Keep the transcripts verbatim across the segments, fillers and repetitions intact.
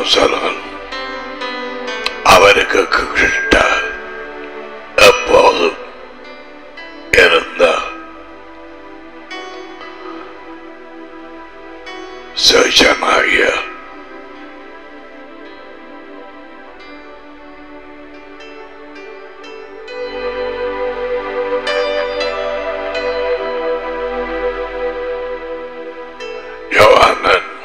அப்போஸ்தலன் அவருக்கு கிட்ட எப்போதும் இருந்த சீஷனாகிய யோவானன்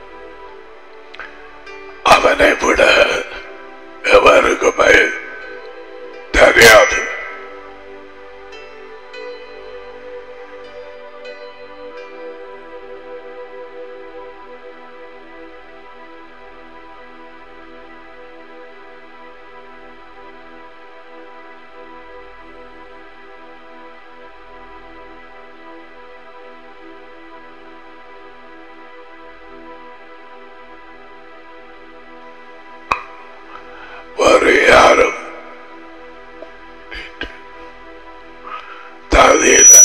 அவனை விட எவருக்குமே தெரியாது. வேறு யாரும் தகுதியில்லை.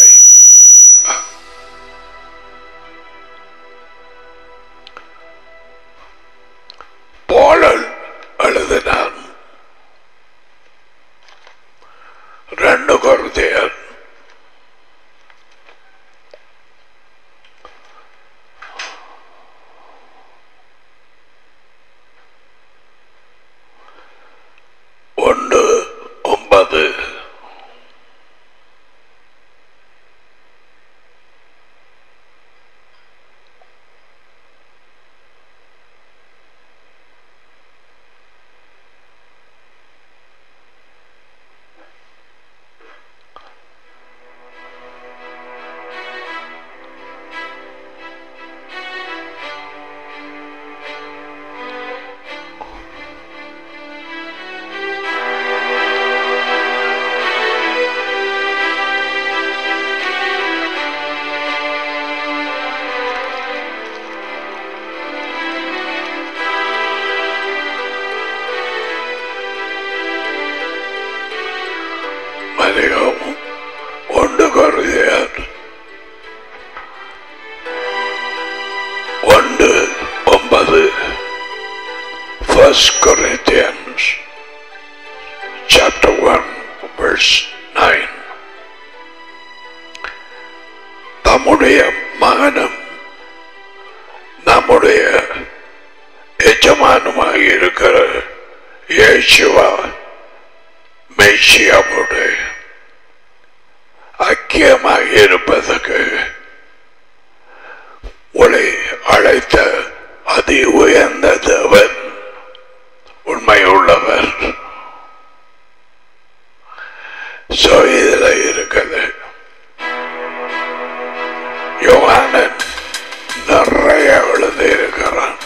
பவுல் எழுதினான் ரெண்டு கொரிந்தியர் ஒன்று ஒன்பது. மரியம் ஒன்று கொரிந்தியர் ஒன்று ஒன்பது. First Corinthians chapter one verse nine. தம்முடைய மகனும் நம்முடைய எஜமானுமாக இருக்கிற இயேசுவா மேசியாவுடைய ஐக்கியமாக இருப்பதற்கு உங்களை அழைத்த அதி உயர்ந்த தேவன் உண்மையுள்ளவர். சோ இதில் இருக்குது யோவானன் நிறைய எழுதி இருக்கிறான்.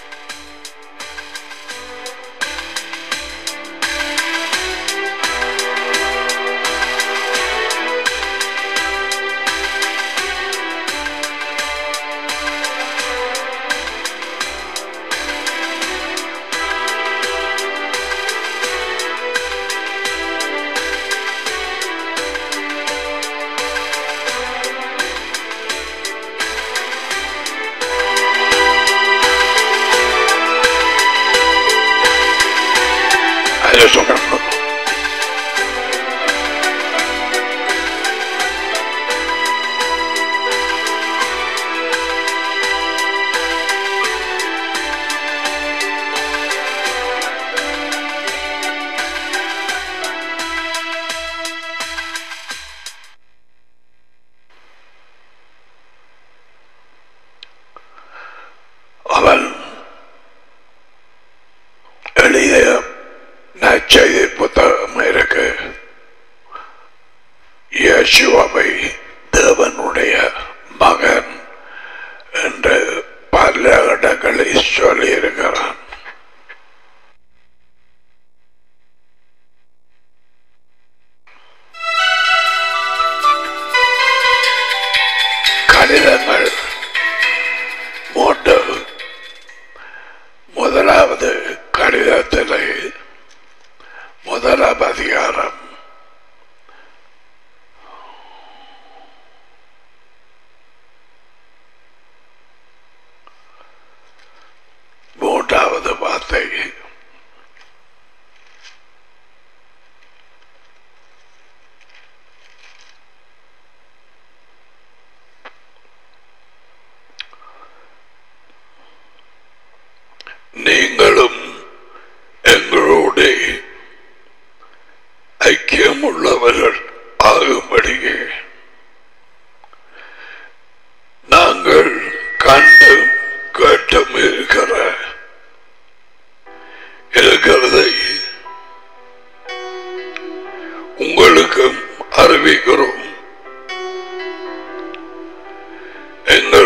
Eso no. அவன் எளிய நற்செய்தி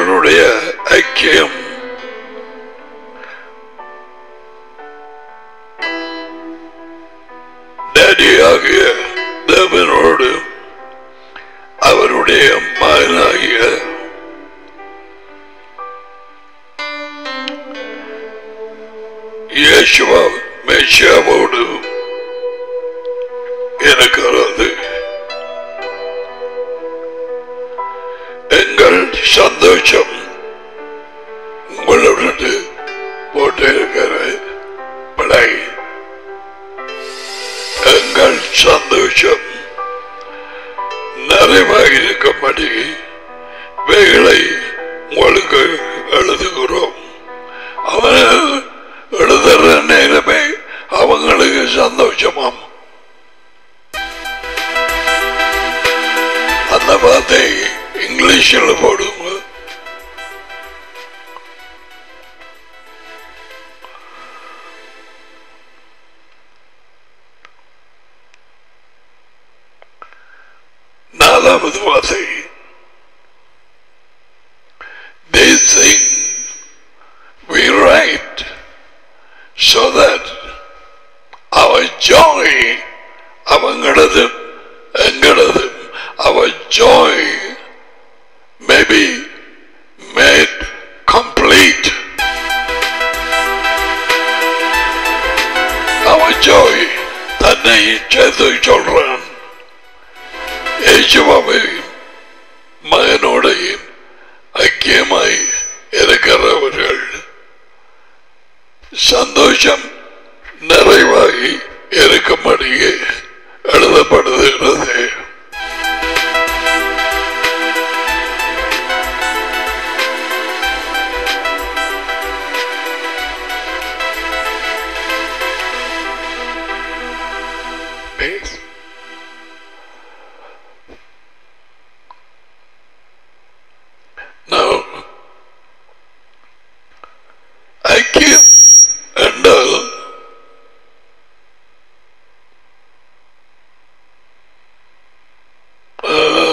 அவருடைய ஐக்கியம் டேடியாகிய தேவனோடு அவருடைய மகனாகிய இயேசுவா மெசியாவோடு இருக்கிறது. எங்கள் சந்தோஷம் உங்களோடு போட்டிருக்கிற பிழை. எங்கள் சந்தோஷம் நிறைவாக இருக்கும்படி வேலை உங்களுக்கு எழுதுகிறோம். அவர்கள் எழுதுற நேரமே அவங்களுக்கு சந்தோஷமாம். அந்த வார்த்தை இங்கிலீஷில் போடுங்க. நாலாவது வார்த்தை, this thing we write so that our joy, அவங்களது எங்களது our joy may be made complete. Our joy தன்னை சேர்த்து சொல்றான். இயேசுவை மகனோடு ஐக்கியமாய் இருக்கிறவர்கள் சந்தோஷம் நிறைவாகி இருக்கும்படியே எழுதப்படுகிறது. Now, ஐக்கியம் என்றால் uh,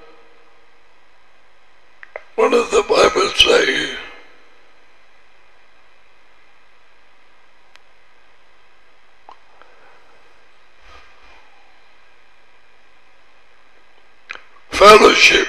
what does the Bible say? Fellowship.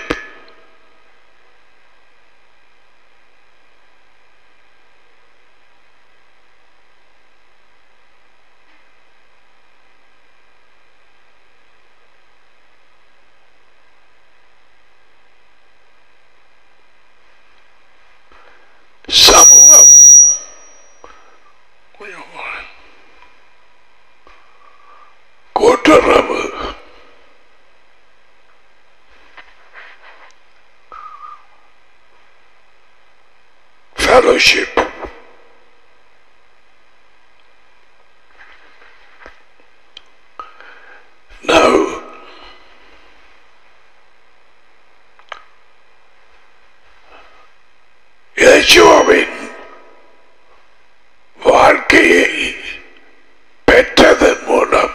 சமூகம். கூட்டுறவு. Fellowship. Now, இயேசுவின் வாழ்க்கையை பெற்றதன் மூலம்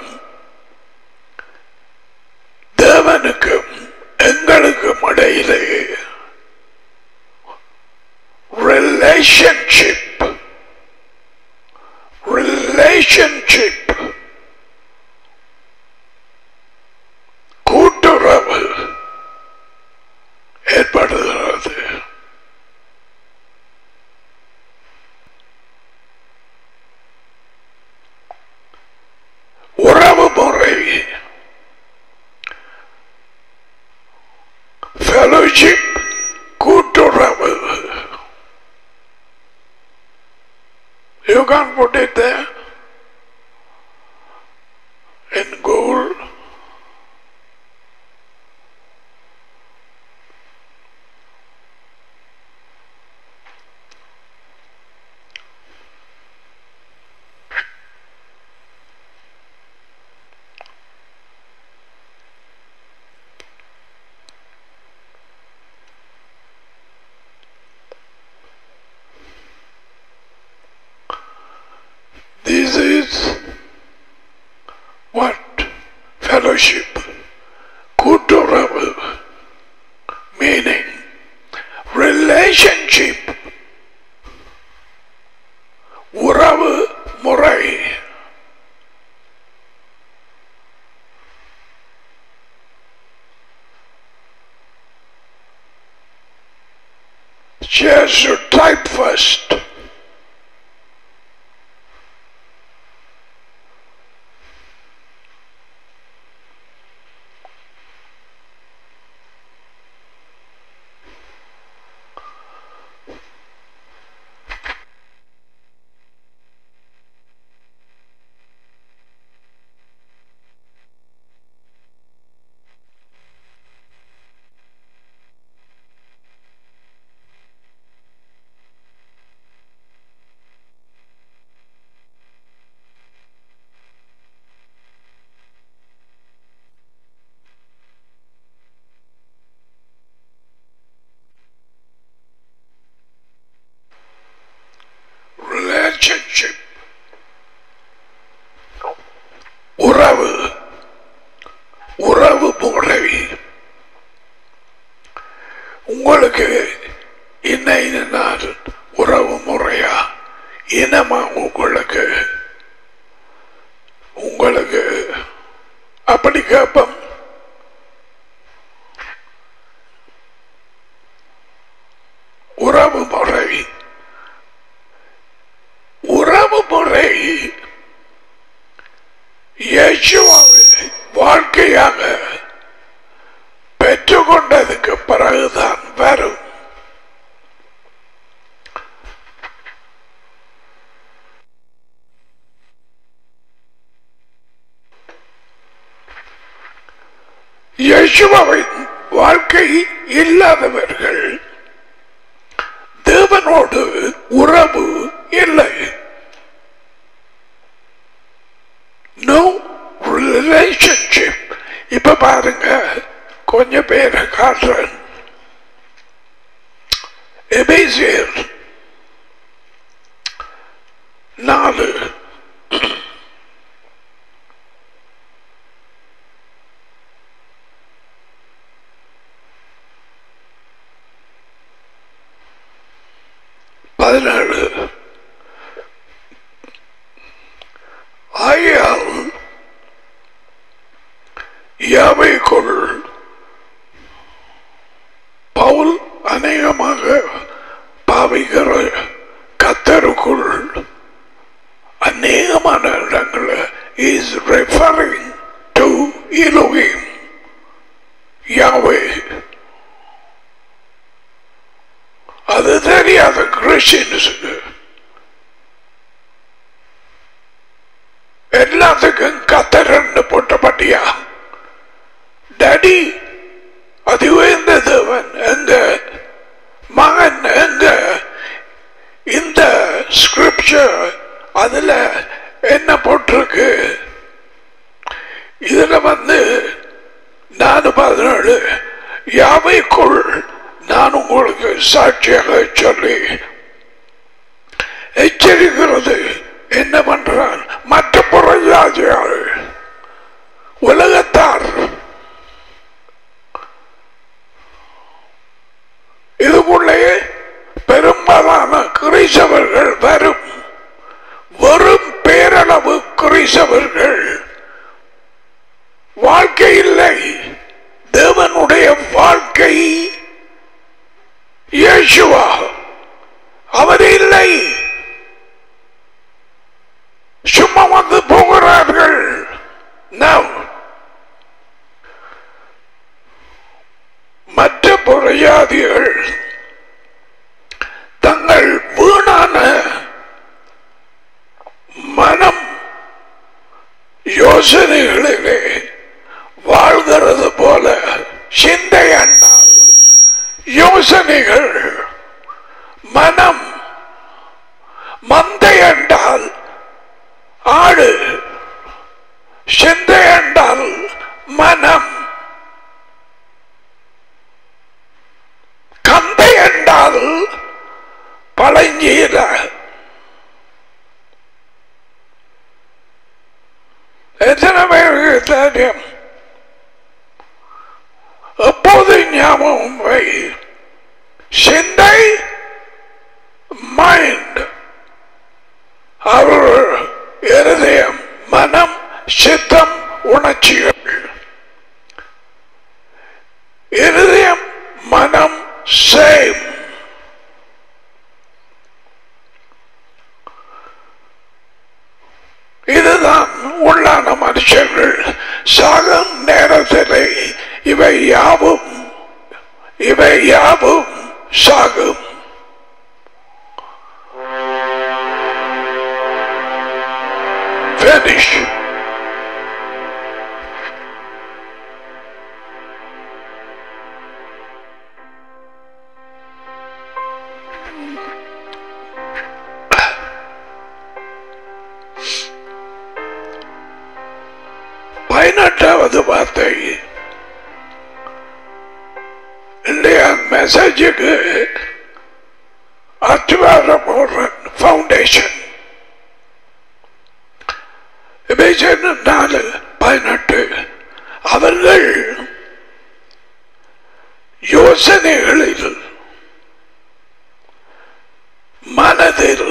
தேவனுக்கும் எங்களுக்கும் இடையிலே relationship relationship கூட்டுறவு ஏற்படுகிறது. உறவு முறை fellowship கூட்டுறவு. You can't put it there in gold. relationship, உறவு முறை. She has to type first. Relationship, உறவு உறவு முறை. உங்களுக்கு இன்ன நாள் உறவு முறையா இனமா? உங்களுக்கு உங்களுக்கு அப்படி கேட்போம். உறவு முறை உறவு முறை இயேசுவை வாழ்க்கையாக பெற்றுக்கொண்டதுக்கு பிறகுதான் வரும். இயேசுவின் வாழ்க்கை இல்லாதவர்கள் தேவனோடு உறவு இல்லை. No relationship. இப்ப பாருங்க, கொஞ்சம் பேரை காட்டுறேன். எபேசியர் நாலு பதினேழு. ஆகையால் யாவைக்குள் பவுல் அநேகமாக பாவிக்கிற கத்தருக்குள் அநேகமான இடங்களில் is referring to Elohim, Yahweh. அது தெரியாத கிறிஸ்டியன்ஸுக்கு எல்லாத்துக்கும் கத்தரன்னு போட்டபட்டியா? டாடி அது உயர்ந்த தேவன் எங்க, மகன் எங்க? இந்த ஸ்கிரிப்சர் அதுல என்ன போட்டிருக்கு? இதுல வந்து நானு பதினேழு யாவைக்குள் நான் உங்களுக்கு சாட்சியாக சொல்லி எச்சரிக்கிறது என்ன பண்றான்? மற்ற புறஜாதியார் உலகத்தார் இதுக்குள்ளே பெரும்பாலான கிறிஸ்தவர்கள் வரும். வெறும் பேரளவு கிறிஸ்தவர்கள். வாழ்க்கை இல்லை. தேவனுடைய வாழ்க்கை இயேசுவா அவர் இல்லை. சும்மா வந்து போகிறார்கள். மற்ற புறஜாதிகள் தங்கள் வீணான மனம் யோசனைகளிலே வாழ்கிறது போல சிந்தை என்றால் யோசனைகள், மனம் மந்தை என்றால் ஆடு, சிந்தை என்றால் மனம், கந்தை என்றால் பழஞ்சீர. எத்தனை பேருக்கு தெரியும்? எப்போது ஞாபகம் வை, சிந்தை யாவும் இவை யாவும் சாகும். Finish. பதினெட்டாவது வார்த்தை இன்றைய மெசேஜுக்கு அத்துவாரம் ஃபவுண்டேஷன் நாலு பதினெட்டு. அவர்கள் யோசனைகளில் மனதில்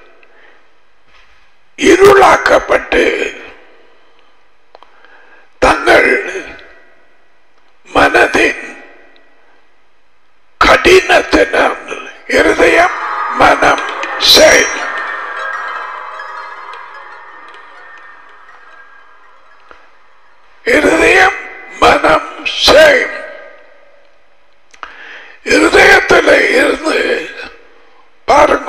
இருளாக்கப்பட்டு தங்கள் மனதின் கடினத்தினால் இருதயம் மனம் செயல் இருதயம் மனம் செயல் இருதயத்தில் இருந்து பாருங்க.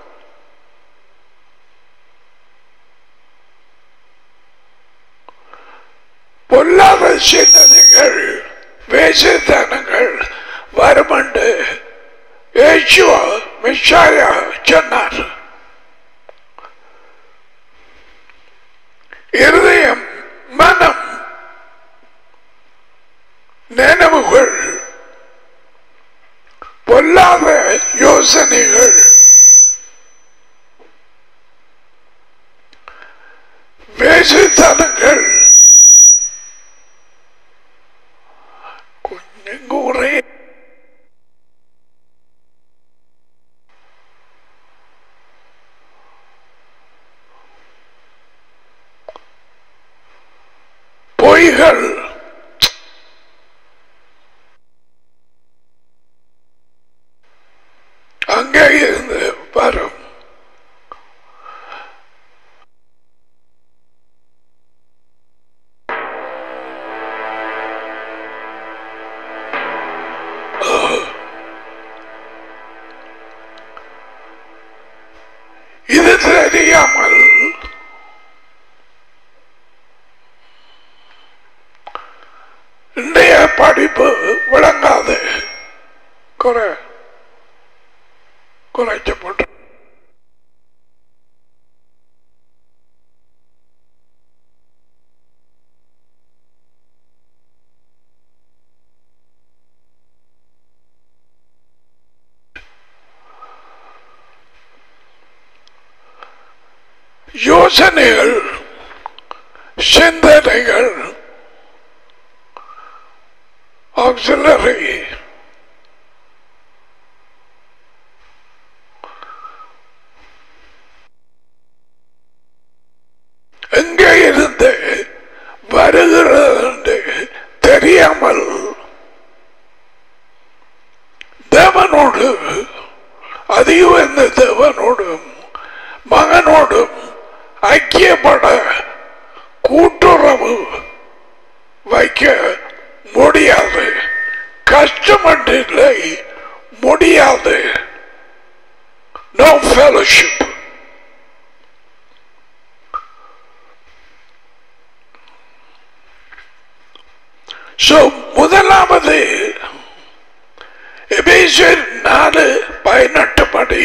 பொல்லாத சிந்தனைகள் வேசித்தனங்கள் வருமண்டு இயேசுவா மெசியா சொன்னார். இருதயம் மனம் நினைவுகள் பொல்லாத யோசனைகள் வேசித்தனங்கள் கொஞ்சம் கூறே பொய்கள் அங்கே இருந்து வரும். இது தெரியாமல் இன்றைய படிப்பு விளங்காது. குறை குறைச்சப்பட்டு யோசனைகள் சிந்தனைகள் ஆக்சிலரி எங்கே இருந்து வருகிறது தெரியாமல் தேவனோடு அதிகம் தேவனோடும் மகனோடும் ஐக்கியப்பட கூட்டுறவு வைக்க முடியாது. கஷ்டமட்டில்லை, முடியாது. No fellowship. So முதலாவது எபேசியர் நாலு பதினெட்டு படி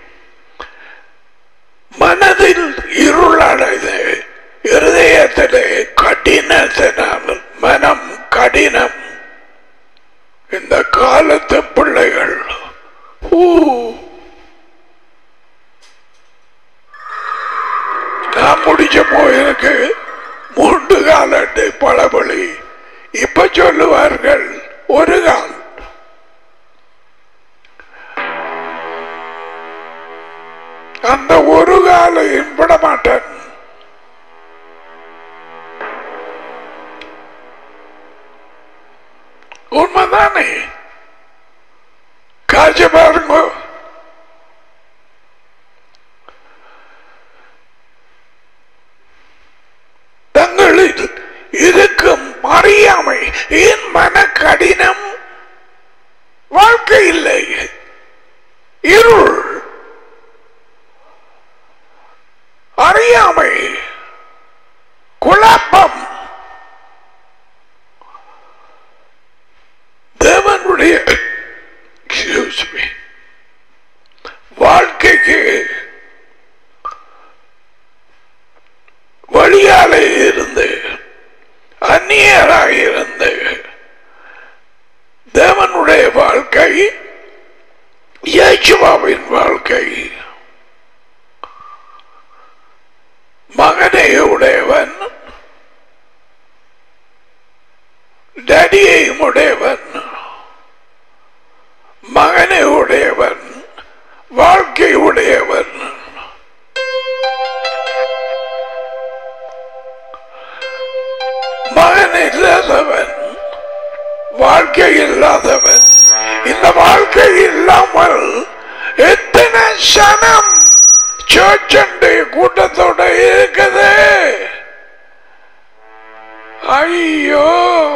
மனதில் இருளடைந்து இருதயத்திலே கடினத்தினால் மனம் கடினம். இந்த காலத்து பிள்ளைகள் நான் முடிச்ச போயிருக்கு மூன்று காலட்டு பழமொழி. இப்ப சொல்லுவார்கள் ஒரு கால். அந்த ஒரு காலையும் விட மாட்டேன். உண்மைதானே? காட்சி பாருங்க. தங்களில் இருக்கும் அறியாமை என் மன கடி இருள், அறியாமை, குழப்பம். தேவனுடைய வாழ்க்கைக்கு வழியாலே இருந்து அந்நியராக இருந்து தேவனுடைய வாழ்க்கை, இயேசுவின் வாழ்க்கை. மகனை உடையவன், டடியை உடையவன், மகனை உடையவன், வாழ்க்கை உடையவன். மகன் இல்லாதவன், வாழ்க்கை இல்லாதவன். இந்த வாழ்க்கை இல்லாமல் எத்தனை சனம் சர்ச்சண்டை கூட்டத்தோட இருக்குது. ஐயோ,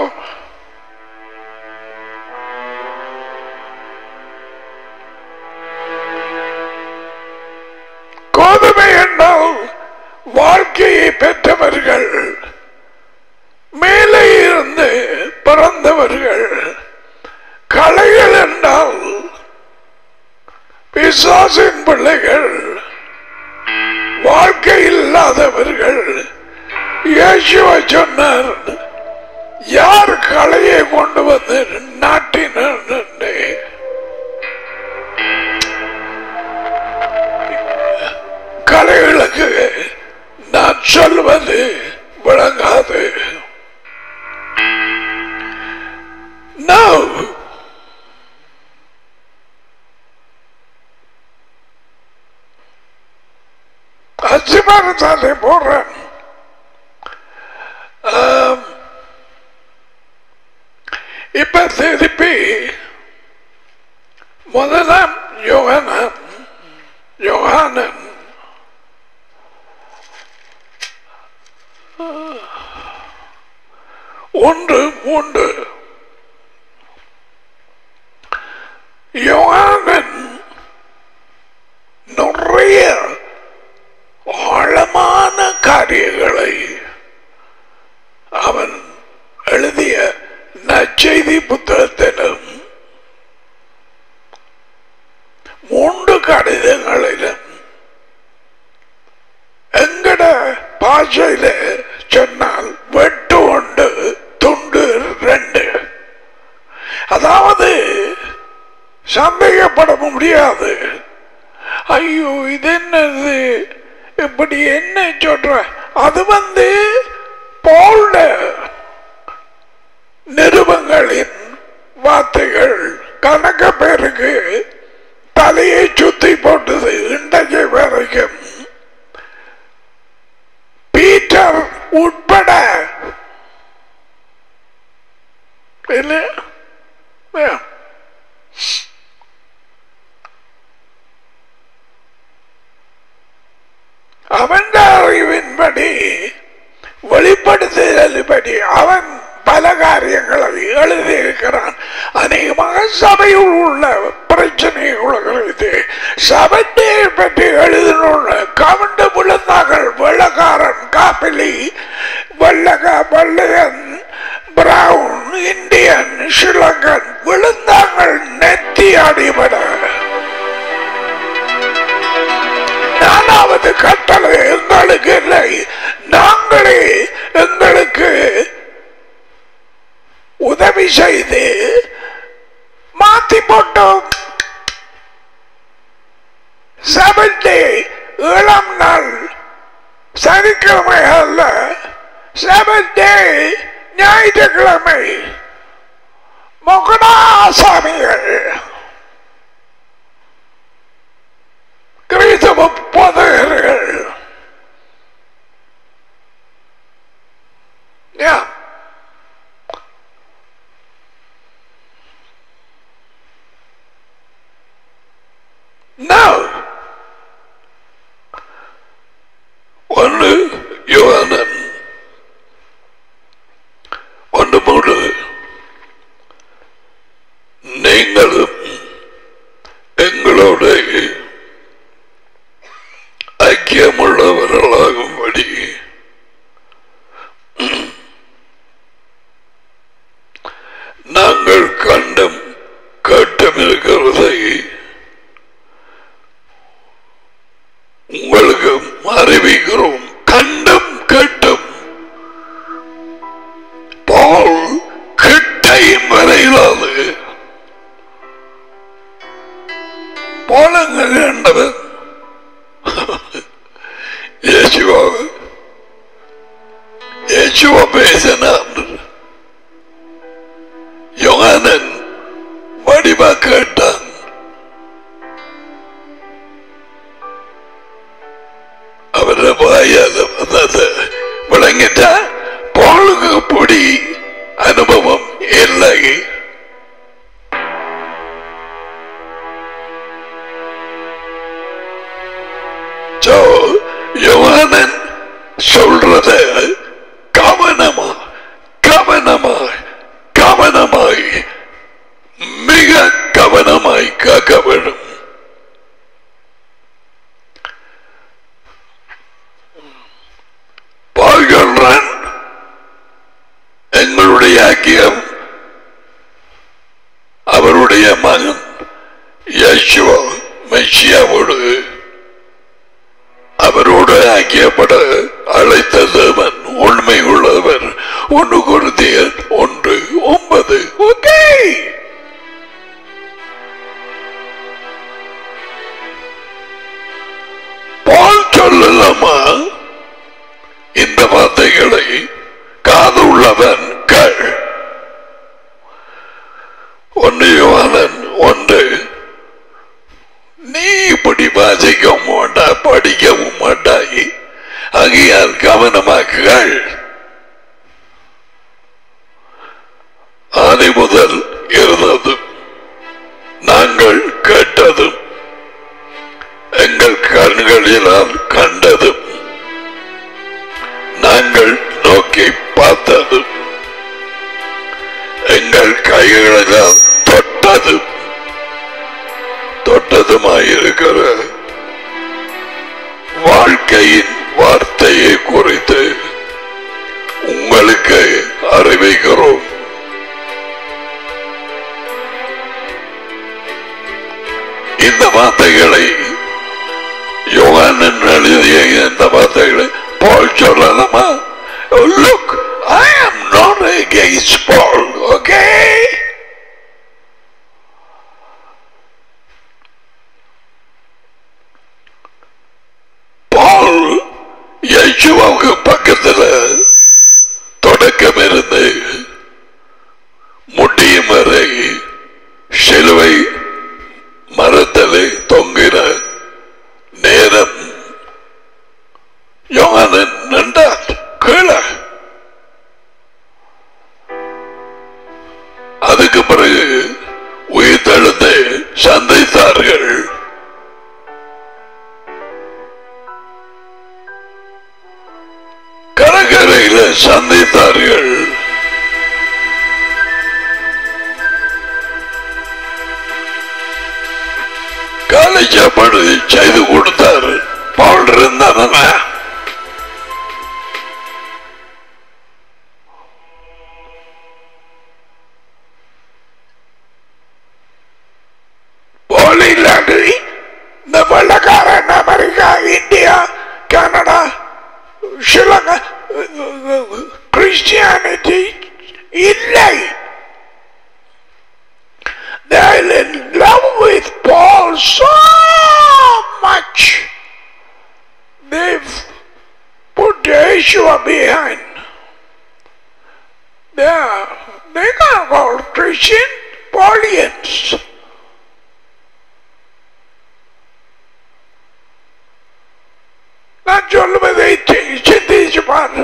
கோதுமை என்றால் வாழ்க்கையை பெற்றவர்கள், மேலே இருந்து பிறந்தவர்கள். களைகள் என்றால் பிசாசின் பிள்ளைகள், வாழ்க்கை இல்லாதவர்கள். இயேசுவை சொன்னார், யார் களையை கொண்டு வந்து நாட்டினர்? களைகளுக்கு நான் சொல்வது விளங்காது. Now, அச்சிமாரத்தாலே போறேன். இப்ப திருப்பி முதலாம் யோகானன் யோகானன் ஒன்று மூன்று. யோகானன் நிறைய ஆழமான காரியங்களை அவன் எழுதிய நற்செய்தி புத்தகத்திலும் மூன்று கடிதங்களிலும் எங்கட பாஷையில சொன்னால் வெட்டு ஒன்று துண்டு ரெண்டு. அதாவது சந்தேகப்பட முடியாது. ஐயோ, இது என்னது, இப்படி என்ன சொல்ற? அது வந்து பவுல் நிருபங்களின் வார்த்தைகள் கணக்க பேருக்கு தலையை சுத்தி போட்டது. இன்றைக்கு வரைக்கும் பீட்டர் உட்பட அவன் அறிவின்படி வெளிப்படுத்துதலின்படி அவன் பல காரியங்களை எழுதியிருக்கிறான். அநேகமாக சபையில் உள்ள பிரச்சனைகளை சபையை பற்றி எழுதினுள்ள கவண்டு விழுந்தார்கள். வெள்ளக்காரன், காப்பிலி, வெள்ளக வெள்ளையன், பிரவுன், இந்தியன், ஸ்ரீலங்கன் விழுந்தாங்கள் நெத்தி அடிபட. நாலாவது கட்டளை எங்களுக்கு இல்லை, நாங்களே எங்களுக்கு உதவி செய்து மாத்தி போட்டோம். செவன்டே ஏழாம் நாள் சனிக்கிழமை அல்ல, செவன்டே ஞாயிற்றுக்கிழமை. மொகடாசாமிகள் கிறிஸ்தவ போதகர்கள் ஒன்று யோவானன் ஒன்று மூன்று. நீங்களும் எங்களோட கண்டவன் இயேசுவா இயேசுவா பேசினான். யோகானன் வடிவா கேட்டான். அவரை வாயால வந்தது விளங்கிட்டா பாலுக்கு பொடி அனுபவம் இல்லை. யோகானன் சொல்றத கவனமா கவனமாய் கவனமாய் மிக கவனமாய் காக்க வேண்டும். பால்கிறான் எங்களுடைய ஐக்கியம் அவருடைய மகன் யேசுவா மெசியாவோடு அவரோடு ஐக்கியப்பட அழைத்த தேவன் உண்மை உள்ளவர். ஒன்று கொரிந்தியர் ஒன்று ஒன்பது. ஓகே, பால் சொல்லலாமா இந்த வார்த்தைகளை? காது உள்ளவன் கேள். ஒன்று யோவான் ஒன்று. நீ இப்படி வாசிக்கவும் மாட்டா படிக்கவும் மாட்டாய், ஆகையால் கவனமாக்குகள். ஆதி முதல் இருந்ததும் நாங்கள் கேட்டதும் எங்கள் கண்களினால் கண்டதும் நாங்கள் நோக்கி பார்த்ததும் எங்கள் கைகளினால் தொட்டதும் தொட்டதுமாயிருக்கிற வாழ்க்கையின் வார்த்தையை குறித்து உங்களுக்கு அறிவிக்கிறோம். இந்த வார்த்தைகளை யோவான் எழுதிய இந்த வார்த்தைகளை பால் சொல்லலாமா? Look, I am not against Paul, okay? பால் இயேசுவுக்கு பக்கத்தில் தொடக்கம் இருந்து முடியும் வரை சிலுவை மரத்திலே தொங்கின நேரம் யோவான் நின்றார் கீழே. அதுக்கு பிறகு உயிர்த்தெழுந்து சந்தித்தார்கள். கடற்கரையில சந்தித்தார்கள். காலை சாப்பாடு செய்து கொடுத்தார். பால் இருந்தான பால் இல்லாது இந்த வெள்ளக்காரன் America, India, Canada, Sri Lanka Christianity இல்லை. They are in love with Paul so much. They've put Yeshua behind. They are, they are called Christian Paulians. நான் சொல்லுவதை சிந்திச்சு பாரு.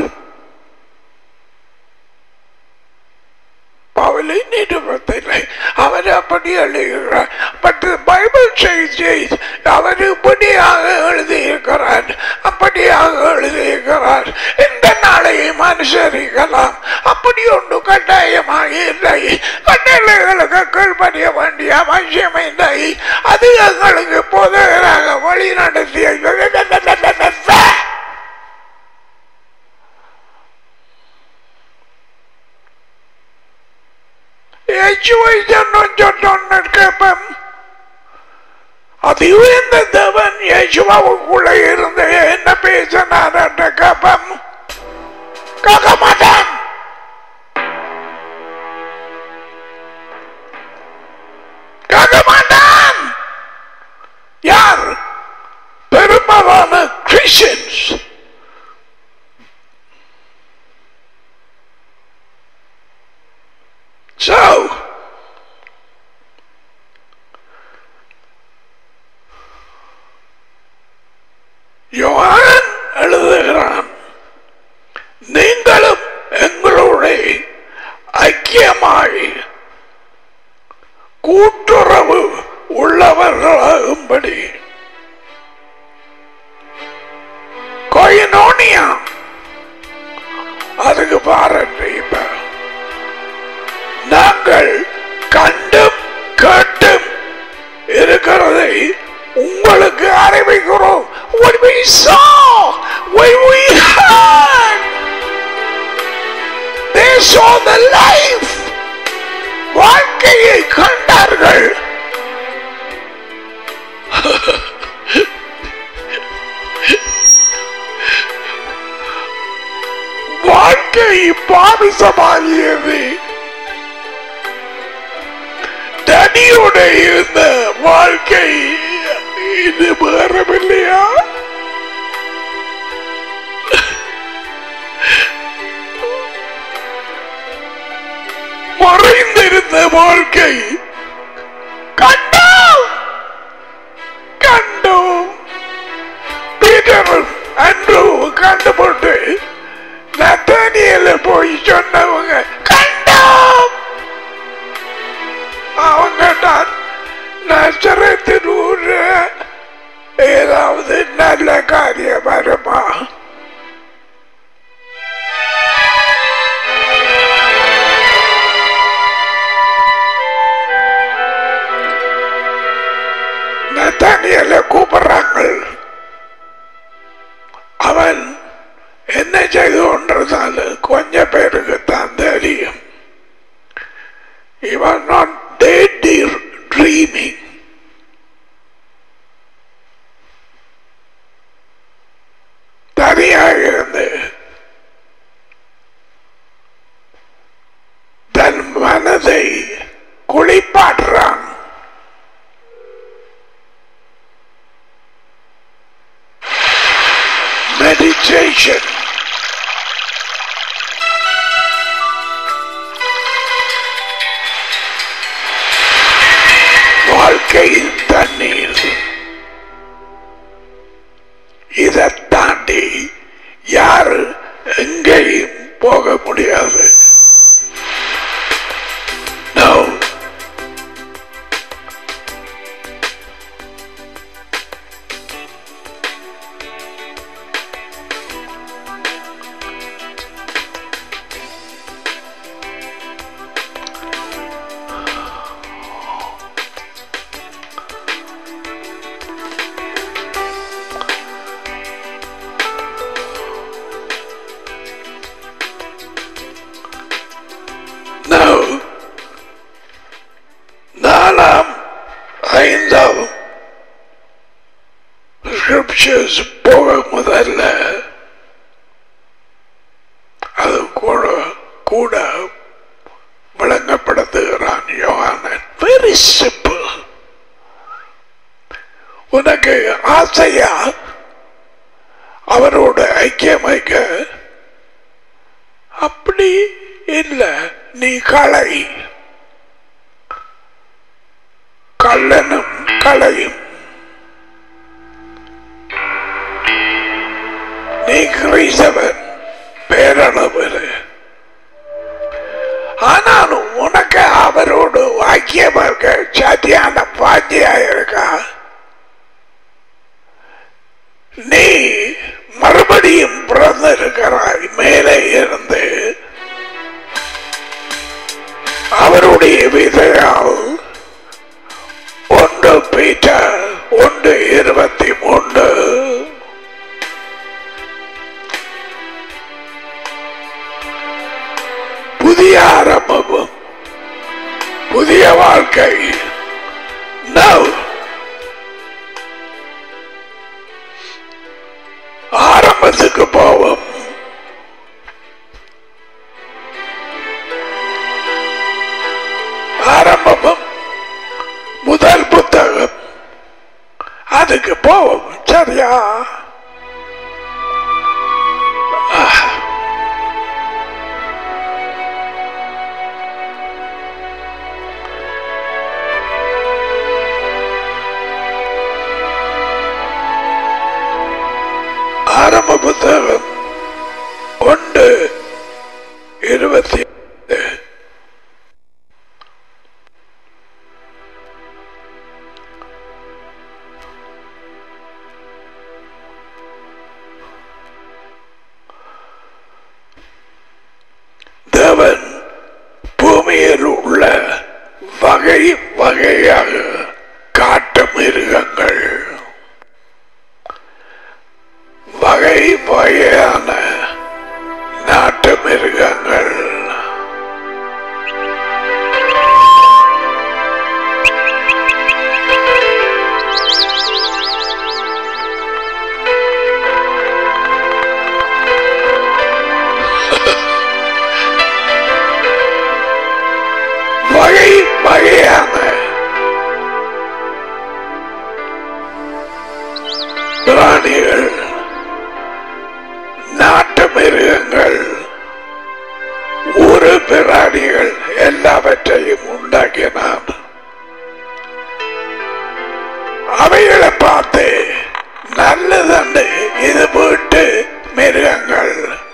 பவுலை நிருபத்திலே அவர் அப்படி எழுதுகிறார். பட் பைபிள் says அவர் இப்படியாக எழுதியிருக்கிறார், அப்படியாக எழுதியிருக்கிறார். இந்த நாளையும் அனுசரிக்கலாம். அப்படி ஒன்று கட்டாயமாக இல்லை. கட்டளைகளுக்கு கீழ்ப்படிய வேண்டிய அவசியம் இல்லை. அது எங்களுக்கு பொதுவாக வழி நடத்திய கேட்போம். அது இந்த தேவன் இயேசுவுக்குள்ளே இருந்து என்ன பேசினார் என்று கேட்போம். கேட்க மாட்டான். கேட்க மாட்டான். யார்? saw, when we heard, they saw the life. வாழ்க்கையை கண்டார்கள். வாழ்க்கை பாரசமாகியது. தனியோட இருந்த வாழ்க்கை இது மாறவில்லையா? மறைந்திருந்த வாழ்க்கை கண்டோம் கண்டோம். பீட்டரும் அன்று கண்டுபோட்டு நத்தானியேல போய் சொன்னவங்க கண்டோம். அவங்க தான் நசரேத்தில் ஊர் ஏதாவது நல்ல காரியம் வருமா? நத்தானியேல கூப்பிடுறாங்க. அவன் என்ன செய்து கொண்டிருந்தால் கொஞ்சம் பேருக்கு தான் தெரியும். He was not daydreaming. தனியாக இருந்து தன் மனதை குளிப்பாட்டுறான். Meditation. வாழ்க்கையின் தண்ணீர். இதை தாண்டி யாரு எங்கேயும் போக முடியாது. No. நாலாம் ஐந்தாம் ஸ்கிரிப்சர்ஸ் போக முதல்ல அது கூட கூட விளங்கப்படுத்துகிறான் யோவானன். Very simple. உனக்கு ஆசையா அவரோட ஐக்கியம் வைக்க? அப்படி இல்லை. நீ களை கள்ளனும் களையும். நீ கிறிஸ்தவன் பேரளவில். ஆனாலும் உனக்கு அவரோடு வாக்கியமா இருக்க சத்தியான பாத்தியா இருக்கா? நீ மறுபடியும் பிறந்திருக்கிறாய் மேலே இருந்து. அவருடைய விதையால் ஒன்று பீட்டர் ஒன்று இருபத்தி மூன்று. புதிய ஆரம்பமும் புதிய வாழ்க்கை. ஆரம்பத்துக்கு போவோம். ஆரம்பமும் முதல் புத்தகம் அதுக்கு போவோம். சரியா? ஆரம்ப புத்தகம் ஒன்று இருபத்தி தேவன் பூமியில் உள்ள வகை வகையாக காட்டு மிருகங்கள் பிராணிகள், நாட்டு மிருகங்கள், ஊரு பிராணிகள் எல்லாவற்றையும் உண்டாக்கினான். அவைகளை பார்த்து நல்லதண்டு இது வீட்டு மிருகங்கள்.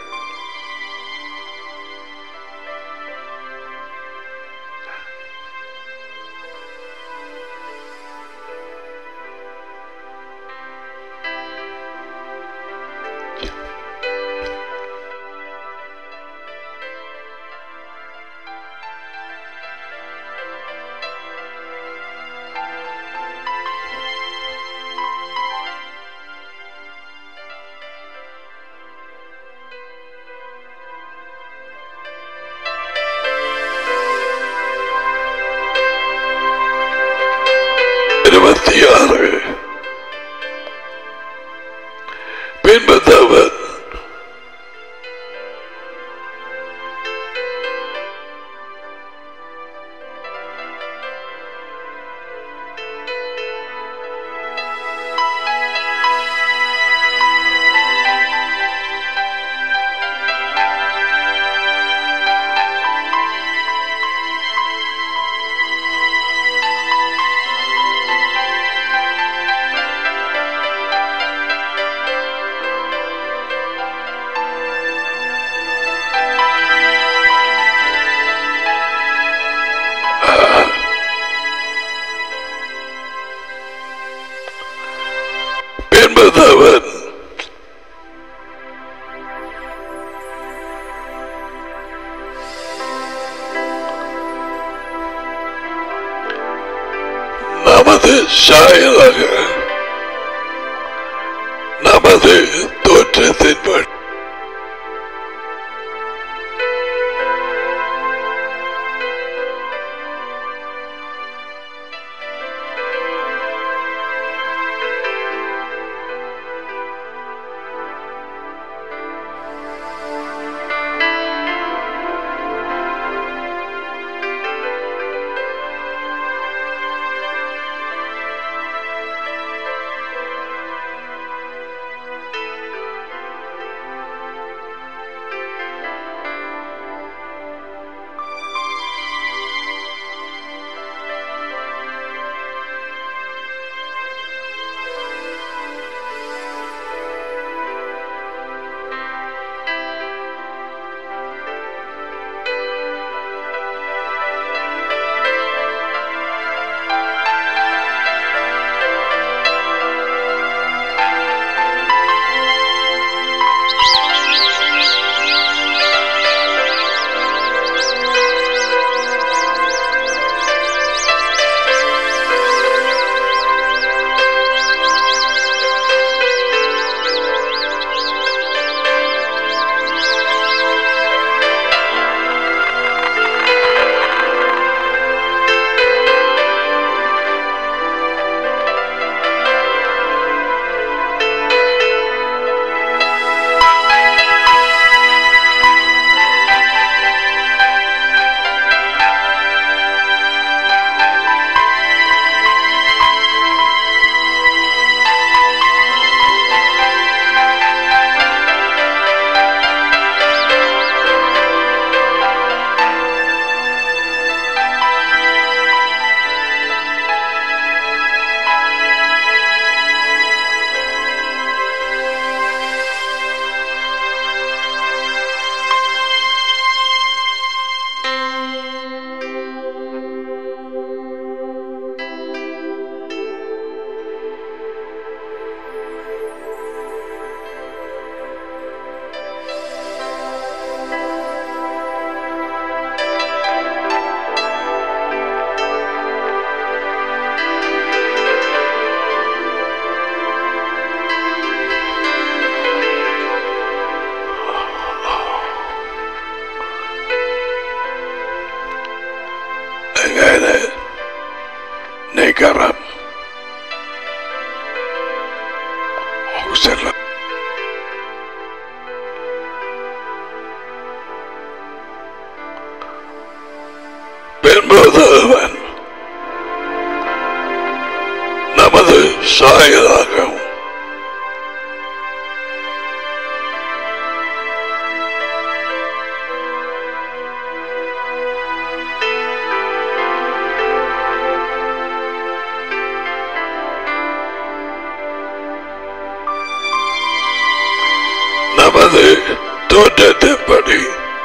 இருபத்தி ஆறு பின்பற்றவர் பின்பற்றவர் நமது சாயலாக நமது தோற்றத்தின்படி Negaram Husserl பின்பற்றவன் நமது சாயலாகவும் நமது தோற்றத்தின்படி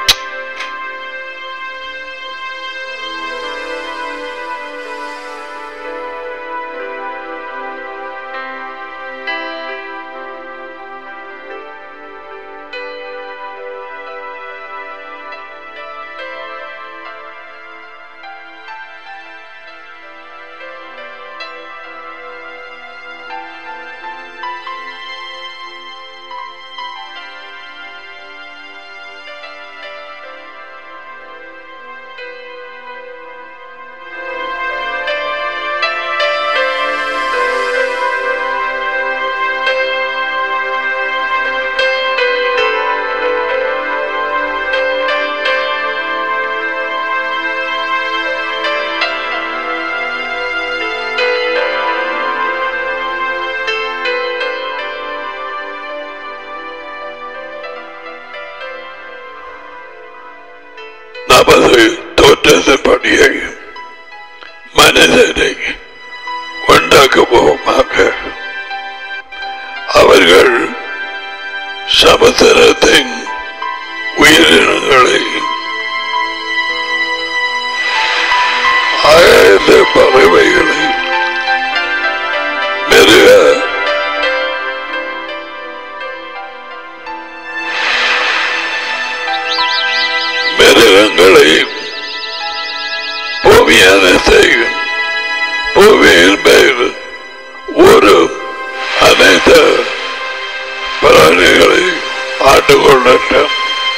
நமது தோற்றத்தின்படியை மனிதனை உண்டாக்குவோமாக. அவர்கள் சமுத்திரத்தின் உயிரினங்களை ஆயிரத்து பறவைகளை மிருக மிருகங்களையும் புவியனைத்தையும் புவியின் மேல் ஒரு அனைத்து பிராணிகளை ஆண்டு கொள்ளட்டும்.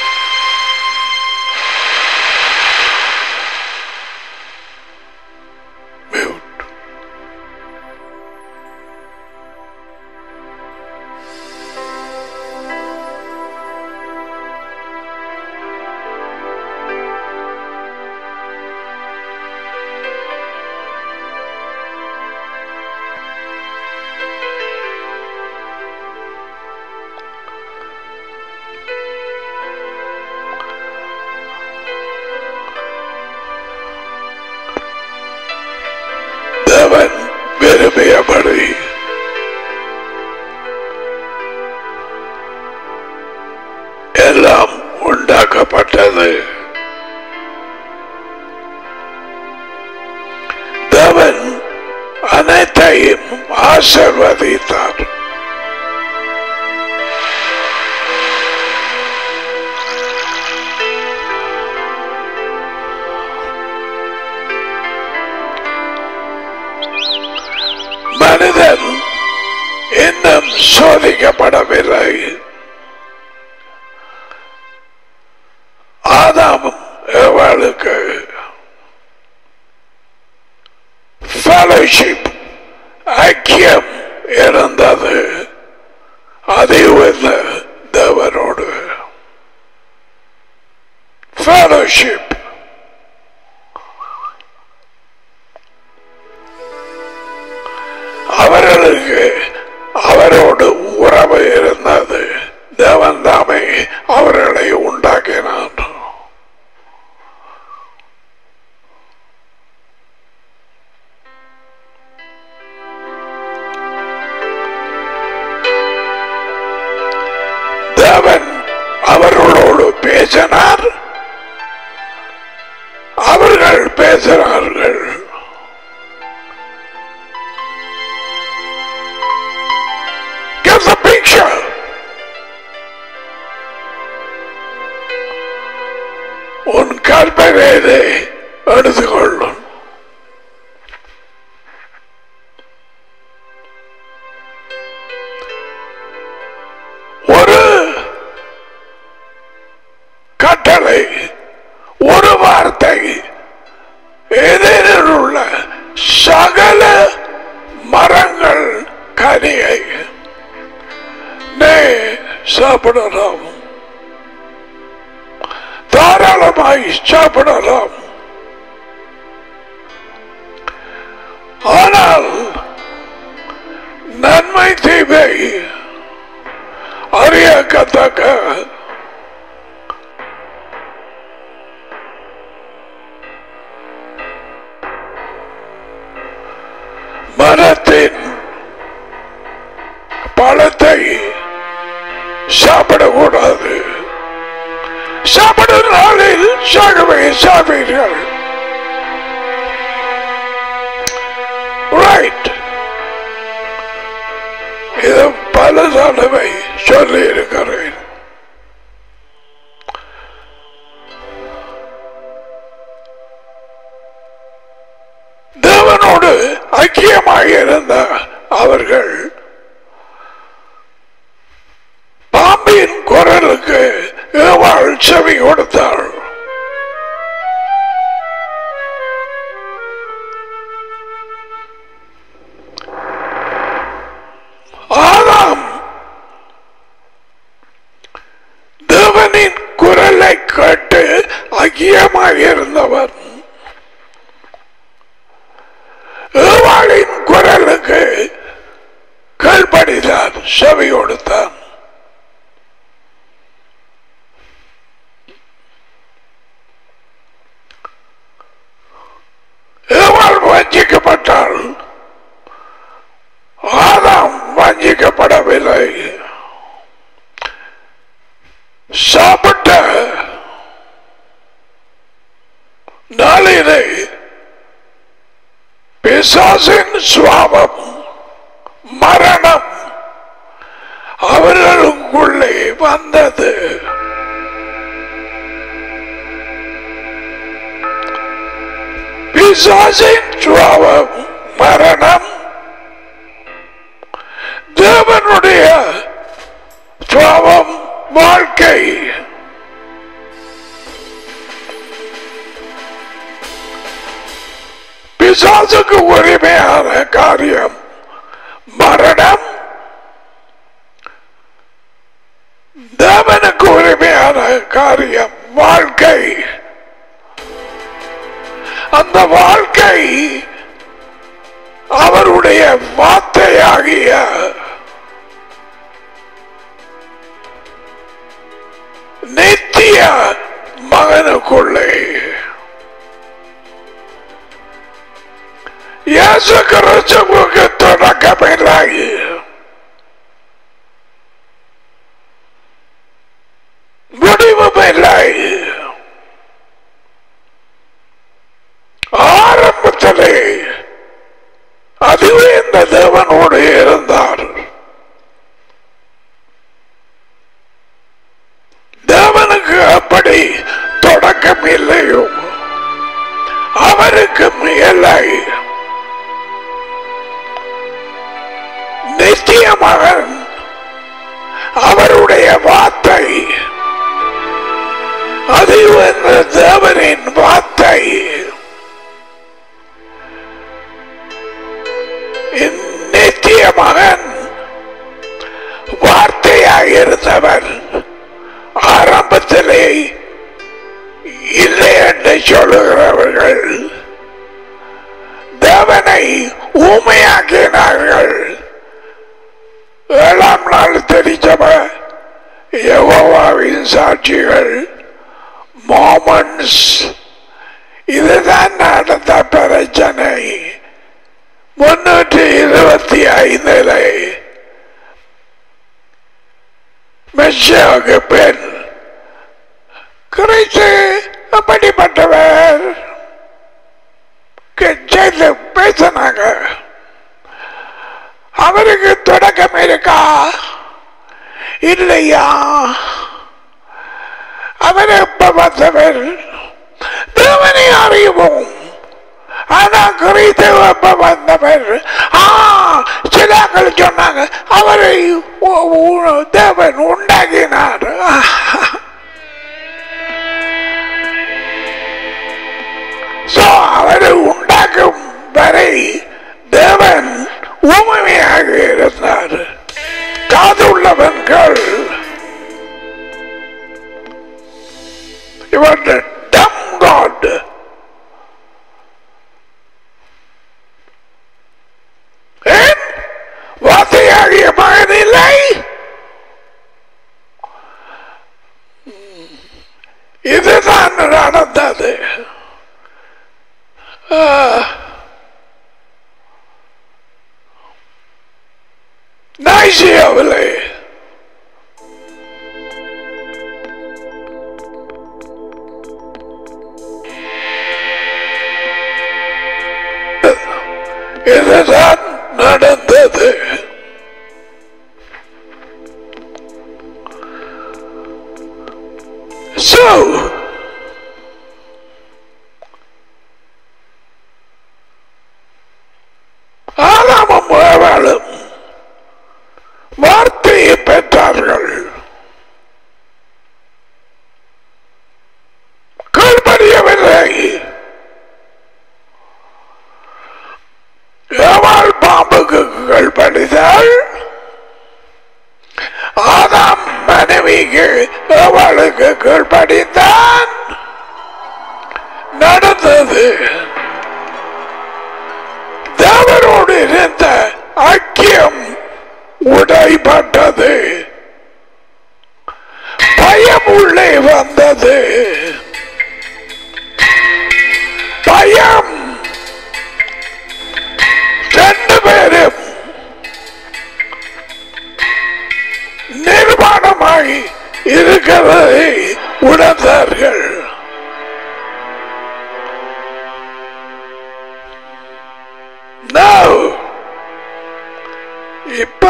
தேவன் விரும்பியபடி எல்லாம் உண்டாக்கப்பட்டது. தேவன் அனைத்தையும் ஆசீர்வதித்தார். மனிதன் இன்னும் சோதிக்கப்படவில்லை. ஆதாமும் ஏவாளுக்கு ஃபெலோஷிப் ஐக்கியம் இருந்தது அதிக தேவனோடு. ஃபெலோஷிப் அவர்களுக்கு அவரோடு உறவு இருந்தது. தேவன் தாமே அவர்களை உண்டாக்கினான். தேவன் அவர்களோடு பேசினார், அவர்கள் பேசினார்கள். உன் கற்பனையை எடுத்துக்கொள்ளும். ஒரு கட்டளை, ஒரு வார்த்தை, ஏதேனும் உள்ள சகல மரங்கள் கனியை நீ சாப்பிடலாம், தாராளமாய் சாப்பிடலாம். ஆனால் நன்மை தீமை அறியத்தக்க மரத்தின் பழத்தை சாப்பிடக்கூடாது. சாப்பிடும் நாளில் சாகவே சாவீர்கள். ரைட். இது பல தடவை சொல்லி இருக்கிறேன். தேவனோடு ஐக்கியமாக இருந்த அவர்கள் பாம்பின் குரலுக்கு ஏவாள் செவி கொடுத்தாள். ஆதாம் தேவனின் குரலை கேட்டு ஐக்கியமாக இருந்தவன் ஏவாளின் குரலுக்கு கீழ்ப்படிதான், செவி கொடுத்தான். ஏவாள் வஞ்சிக்கப்பட்டாள், ஆதாம் வஞ்சிக்கப்படவில்லை. சாப்பிட்ட நாளிலே பிசாசின் சுவாபம் மரணம் அவர்களுக்குள்ளே வந்தது. பிசாசின் சுவாபம் மரணம், தேவனுடைய சுவாபம் வாழ்க்கை. பிசாசுக்கு உரிமையான காரியம் மரணம், தேவனுக்கு உரிமையான காரியம் வாழ்க்கை. அந்த வாழ்க்கை அவருடைய வார்த்தையாகிய நித்திய மகனுக்குள்ளே இயேசு கிறிஸ்துவுக்கு தொடக்கமில்லை. முடிவும் இல்லை. ஆரம்பத்திலே அதுவே இந்த தேவனோடு இருந்தார். தேவனுக்கு அப்படி தொடக்கம் இல்லையோ அவருக்கும் இல்லை. நித்திய மகன் அவருடைய வார்த்தை, அது தேவனின் வார்த்தை. நித்திய மகன் வார்த்தையாக இருந்தவர் ஆரம்பத்திலே இல்லை என்று சொல்லுகிறவர்கள் தேவனை ஊமையாக்கினார்கள். ஏழாம் நாள் தெரிஞ்சவ யெகோவாவின் சாட்சிகள் மோமன்ஸ், இதுதான் நடந்த பிரச்சனை. முன்னூற்றி இருபத்தி ஐந்தில் மெஸ்ஸியாவுக்கு பெண் கிறிஸ்து அப்படிப்பட்டவர் செய்து பேசினாங்க. அவருக்கு தொடக்கம் இருக்கா இல்லையா? அவர் எப்ப வந்தவர்? தேவனை அறிவோம், ஆனா கிறிஸ்து எப்ப வந்தவர்? சிலாக்கள் சொன்னாங்க அவரை தேவன் உண்டாக்கினார். அவரை உண்டாக்கும் வரை தேவன் ஊமையாக இருந்தார். காது உள்ளவன்கள் இவன் dumb God. ஏன் வார்த்தையாகிய மகன் இல்லை? இதுதான் நடந்தது. நைசியாவிலே இதுதான் நடந்தது. So ஆதாமும் ஏவாளும் வார்த்தையை பெற்றார்கள். கீழ்ப்படியவில்லை. ஏவாள் பாம்புக்கு கீழ்ப்படிந்தாள். ஆதாம் மனைவிக்கு ஏவாளுக்கு கீழ்ப்படிந்தான். நடந்தது. தேவனோடு இருந்த ஐக்கியம் உடைப்பட்டது. பயம் உள்ளே வந்தது. பயம் ரெண்டு பேரும் நிர்மாணமாய் இருக்கிறதை உணர்ந்தார்கள். இப்ப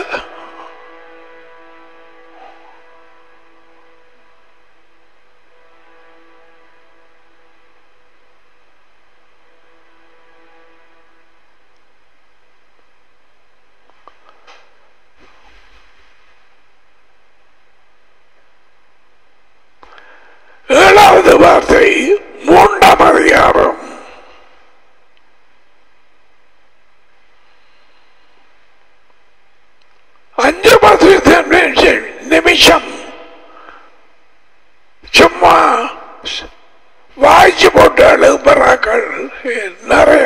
ஏழாவது வார்த்தை மூன்றாம் அதிகாரம் அஞ்சு பத்து நிமிஷம் சும்மா வாய்ச்சி போட்டு எழுப்புறாக்கள் நிறைய.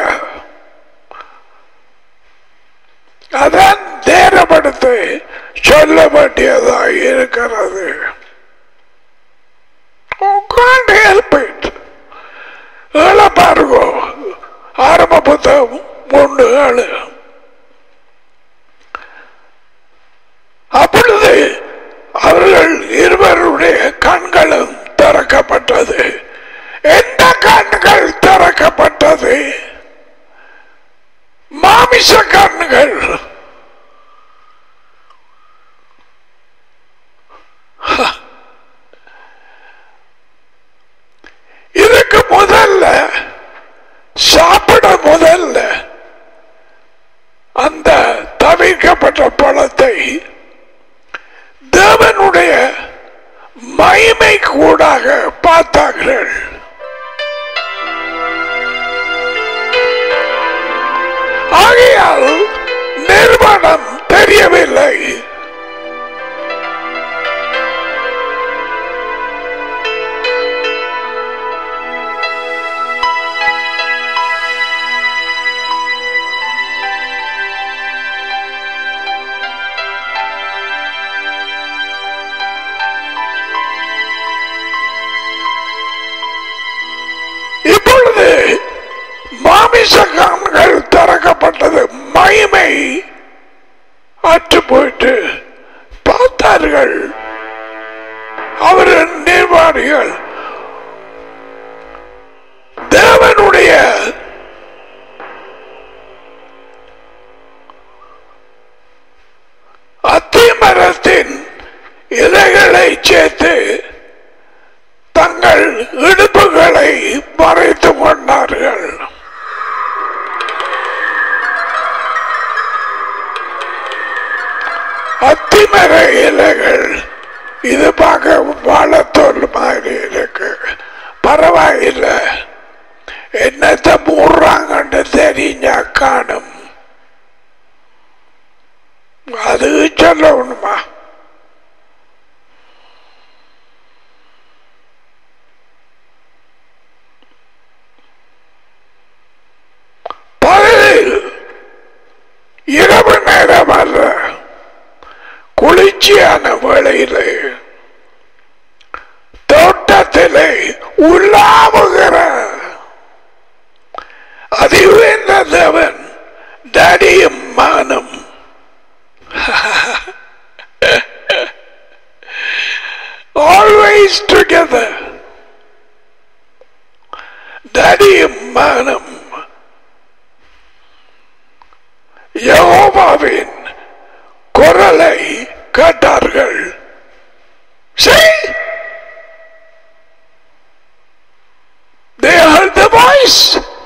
அதான் நேரப்படுத்தி சொல்ல வேண்டியதாக இருக்கிறது. ஏழை பாருங்க, ஆரம்ப புத்தகம் மூன்று ஏழு. அப்பொழுது அவர்கள் இருவருடைய கண்களும் திறக்கப்பட்டது. எந்த கண்கள் திறக்கப்பட்டது? மாமிச கண்கள். இதுக்கு முதல்ல சாப்பிட முதல்ல அந்த தவிர்க்கப்பட்ட பழத்தை தேவனுடைய மகிமை கூடாக பார்த்தார்கள். ஆகையால் நிர்மாணம் தெரியவில்லை. மாமிசங்கள் திறக்கப்பட்டது. மகிமை அற்று போயிட்டு பார்த்தார்கள். அவர்கள் நிர்வாணிகள் தேவனுடைய அத்திமரத்தின் இலைகளை சேர்த்து தங்கள் இடுப்புகளை மறைத்துக் கொண்டார்கள். அத்திமர இலைகள் இது பார்க்க வாழத்தோல் மாதிரி இருக்கு. பரவாயில்லை, என்னத்தை மூடுறாங்கன்னு தெரிஞ்ச காணும். அது சொல்லணுமா? இரவு நேரம் அல்ல, குளிர்ச்சியான வேளையிலே தோட்டத்திலே உலாவுகிற அதிவேந்த தேவன் டடியும் மானும் always together. டடியும் மானும் கேட்டார்கள். See? They heard the voice.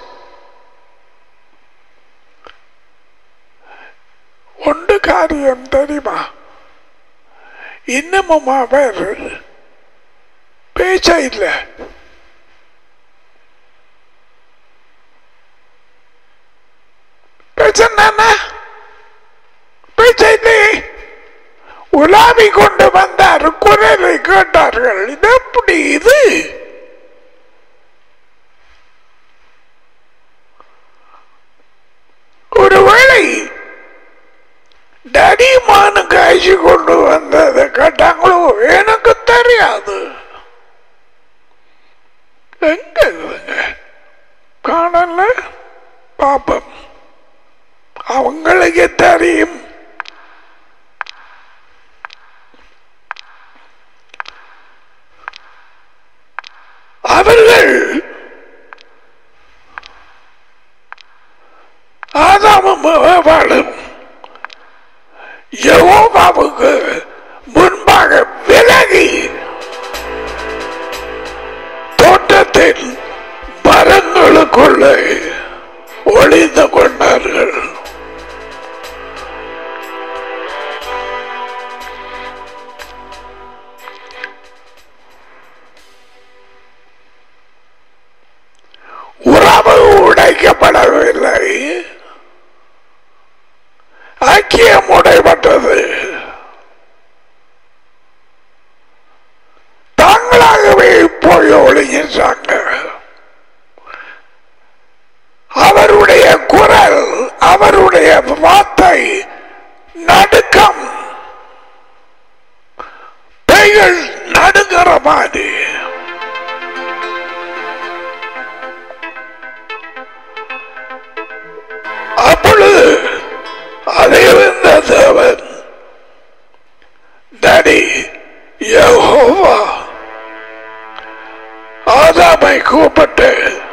ஒன்று காரியம் தெரியுமா, இன்னமும் அவர் பேச்ச இல்லை. உலாவி கொண்டு வந்தார், குரலை கேட்டார்கள். இது எப்படி? இது ஒருவேளை டடிமான காய்ச்சி கொண்டு வந்ததை கேட்டாங்களோ எனக்கு தெரியாது. எங்க காணல பாப்பம், அவங்களுக்கு தெரியும். அவர்கள் ஆதாமும் ஏவாளும் யெகோவாவுக்கு முன்பாக விலகி தோட்டத்தில் மரங்களுக்குள்ளே ஒளிந்து கொண்டார்கள். உறவு உடைக்கப்படவில்லை, ஐக்கியம் உடைப்பட்டது. தாங்களாகவே போய் ஒளிஞ்சாங்க. அவருடைய குரல், அவருடைய வார்த்தை நடுக்கம், பெய்கள் நடுங்கிற மாதிரி. அப்பொழுது அறிவிந்த தேவன் டடி யெகோவா ஆதாமை கூப்பிட்டு,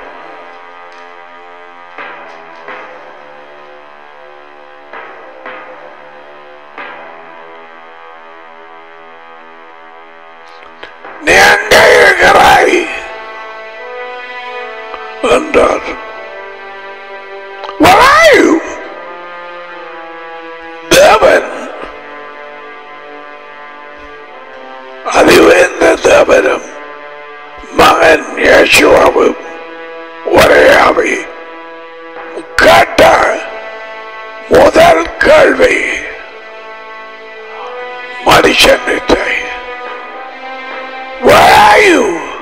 நீ எங்கே இருக்கிறாய் என்றார். Where are you? தேவன், அறிவிந்த தேவனும் மகன் யேசுவாவும் ஒரே ஆவி கேட்ட முதல் கேள்வி மனுஷனிட்டை, Where are you?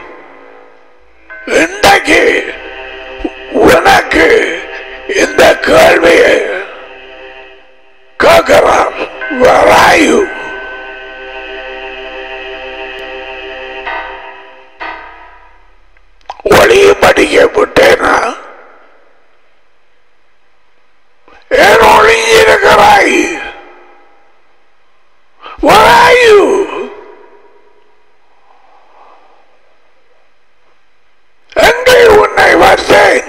இன்றைக்கு உனக்கு இந்த கேள்வியை கேட்கிறார். Where are you? ஒளியை படிக்க விட்டேனா? ஏன் ஒளிஞ்சிருக்கிறாய்? Where are you? எங்கே உன்னை வந்தேன்?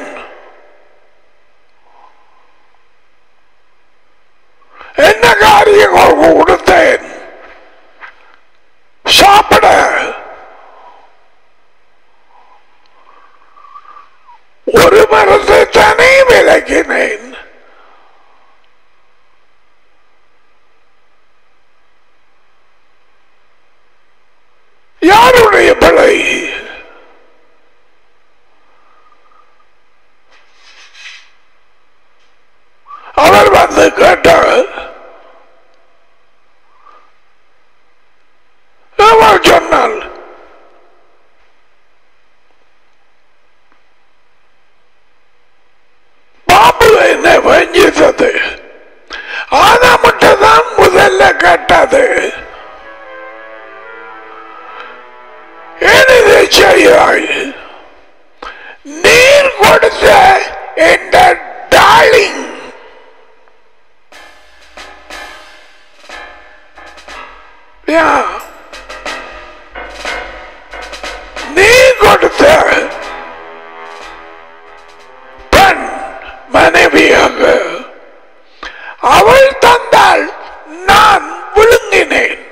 என்ன காரியம் கொடுத்தேன்? சாப்பிட ஒரு மரத்தை தானே விலக்கினேன். யாருடைய பிழை? அவர் வந்து கேட்டார். அவர் சொன்னால், பாம்பு என்ன வஞ்சித்தது? ஆதாமுட்ட தான் முதல்ல கேட்டது. ஏன் இதை செய்தாய்? நீர் கொடுத்த இந்த டார்லிங் நீ கொடுத்த பெண் மனைவியாக அவள் தந்தாள், நான் விழுங்கினேன்.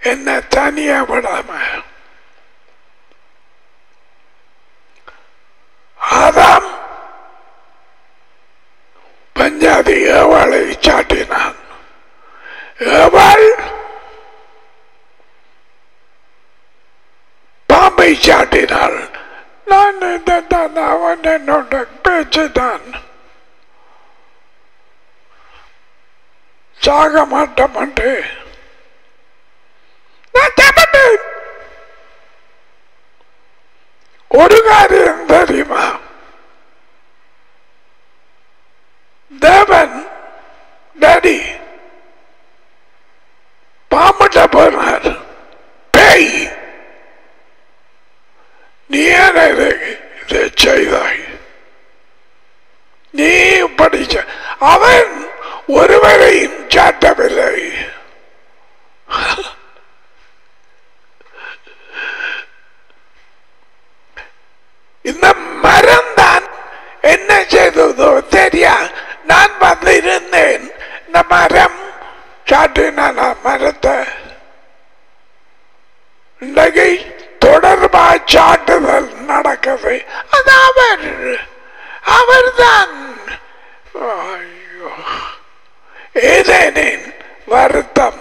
என்ன தனியா விடாம ஆதாம் பஞ்சாதி ஏவாளை சாட்டினான். ஏவாள் பாம்பை சாட்டினாள். நான் தான் அவன் என்னோட பேச்சுதான் சாக மாட்டேன். ஒரு காரியம் தெரியுமா, தேவன் டாடி பாம்பட்ட போனார். பேய் நீ ஏன் இதை செய்தாய், நீ படிச்ச. அவன் ஒருவரையும் சாட்டவில்லை. இந்த மரம் தான் என்ன செய்ததோ தெரியா. நான் வந்து இருந்தேன், இந்த மரம் சாட்டின மரத்தை இன்றைக்கு தொடர்பா சாட்டுதல் நடக்குது. அது அவர் அவர்தான் ஏதேனின் வருத்தம்.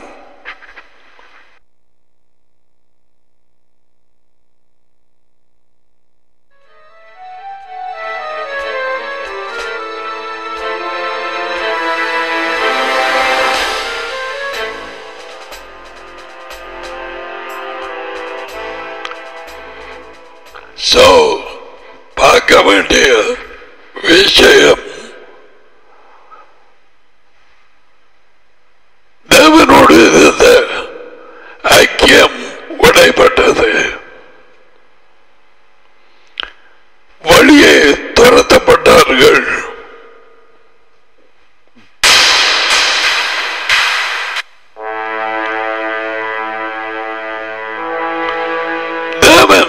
So, பார்க்க வேண்டிய விஷயம் தேவனோடு இருந்த ஐக்கியம் உடைப்பட்டது. வழியே துரத்தப்பட்டார்கள். தேவன்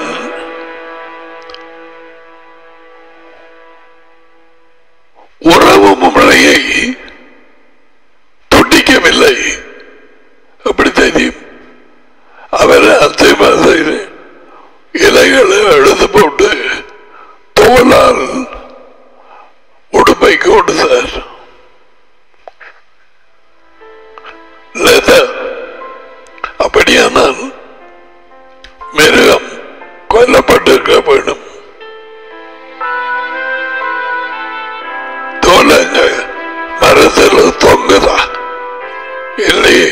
உறவு முறையை தொட்டிக்கவில்லை. அப்படி தெரியும். அவர் அத்தை மாதிரி இலைகளை எழுது போட்டு தோளால் உடுப்பை கொடுத்தார். அப்படியானால் மிருகம் கொல்லப்பட்டிருக்க வேண்டும். தோலங்க மரத்தில் தொங்குதா இல்லையே.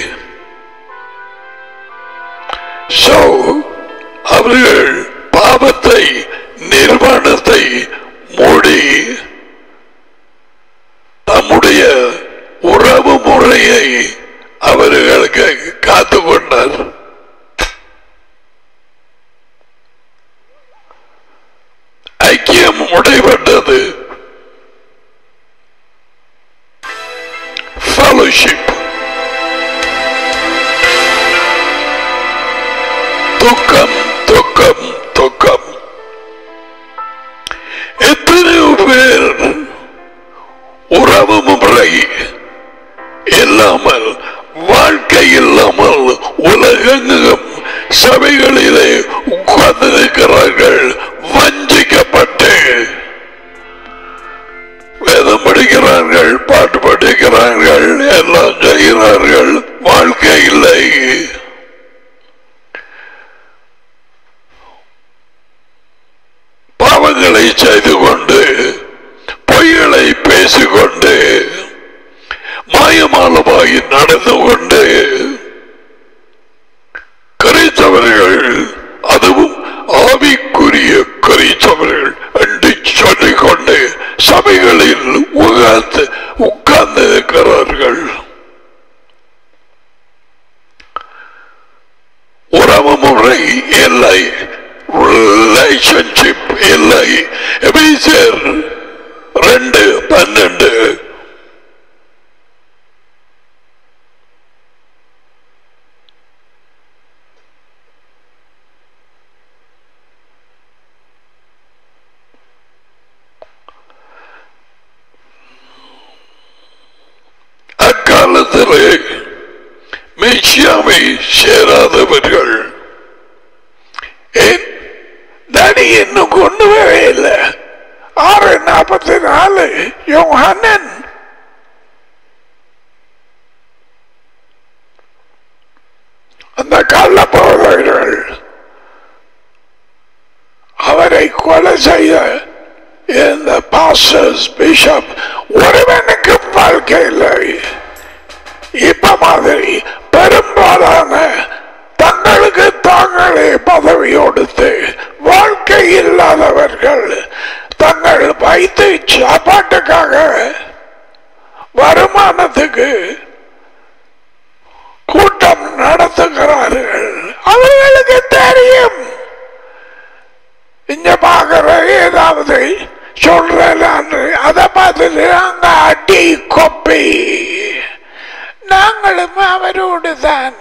சோ அவர்கள் பாவத்தை நிர்வாணத்தை மூடி தம்முடைய உறவு முறையை அவர்களுக்கு காத்துக்கொண்டார். ஐக்கியம் உடைபட்டது. Fellowship. துக்கம் துக்கம் துக்கம். எத்தனையோ பேர் உறவு முறை இல்லாமல் வாழ்க்கை இல்லாமல் உலகெங்கும் சபைகளிலே உட்கார்ந்திருக்கிறார்கள். வஞ்சிக்கப்பட்டு வேதம் படிக்கிறார்கள், பாட்டு படிக்கிறார்கள், எல்லாம் செய்கிறார்கள். வாழ்க்கை இல்லை. பாவங்களை செய்து கொண்டு பொய்களை பேசிக்கொண்டு மாயமாலமாகி நடந்து கொண்டு கிறிஸ்தவர்கள், அதுவும் ஆவிக்குரிய கிறிஸ்தவர்கள் என்று சொல்லிக்கொண்டு சபைகளில் உட்கார்ந்து உட்கார்ந்து இருக்கிறார்கள். உறவு முறை இல்லை, ரிலேஷன்ஷிப் இல்லை. எபேசியர் ரெண்டு பன்னெண்டு. அக்காலத்திலே மெச்சியாவை சேராதவர்கள். ஏன் தடி இன்னும் கொண்டு வரவே இல்லை. ஆறு நாற்பத்தி நாலு யோஹன்னன் அந்த கள்ள போதகர்கள் அவரை கொலை செய்த இந்த பாஸ்டர்ஸ் பிஷப் ஒருவனுக்கு வாழ்க்கை இல்லை. இப்ப மாதிரி பெரும்பாலான தங்களுக்கு தாங்களே பதவி கொடுத்து வாழ்க்கை இல்லாதவர்கள் தங்கள் வைத்து சாப்பாட்டுக்காக வருமானத்துக்கு கூட்டம் நடத்துகிறார்கள். அவர்களுக்கு தெரியும் இங்க பாக்குற ஏதாவது சொல்றான்னு அதை பார்த்துட்டு அங்க அடி கொப்பி நாங்களும் அவரோடு தான்.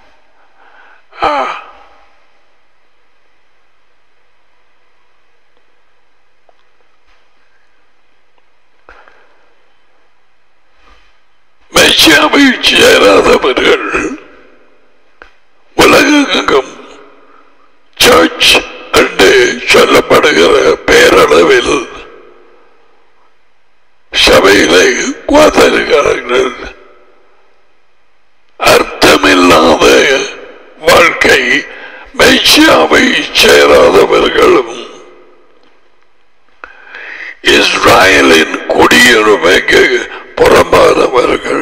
மெச்சியாவை சேராதவர்கள் உலகெங்கும் சர்ச் என்று சொல்லப்படுகிற பேரளவில் சபையிலே உட்கார்ந்திருக்கிறார்கள். அர்த்தமில்லாத வாழ்க்கை மெச்சியாவை சேராதவர்களும் இஸ்ராயலின் குடியுரிமைக்கு புறம்பானவர்கள்.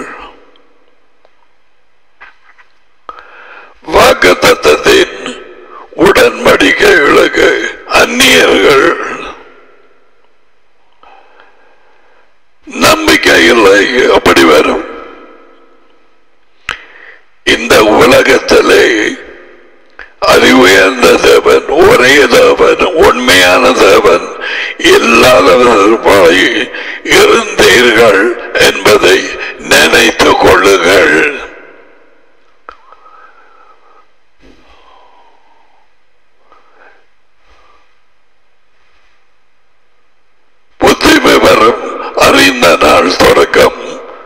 வாக்குத்தத்தத்தின் உடன்படிக்கைகளுக்கு அந்நியர்கள். நம்பிக்கையில்லை. அப்படி வரும். இந்த உலகத்திலே அறிவுயர்ந்த தேவன், ஒரே தேவன், உண்மையான தேவன் இல்லாதவர்களாய் இருந்தீர்கள் என்பதை நினைத்துக் கொள்ளுங்கள். புத்தி விவரம் அறிந்த நாள் தொடக்கம்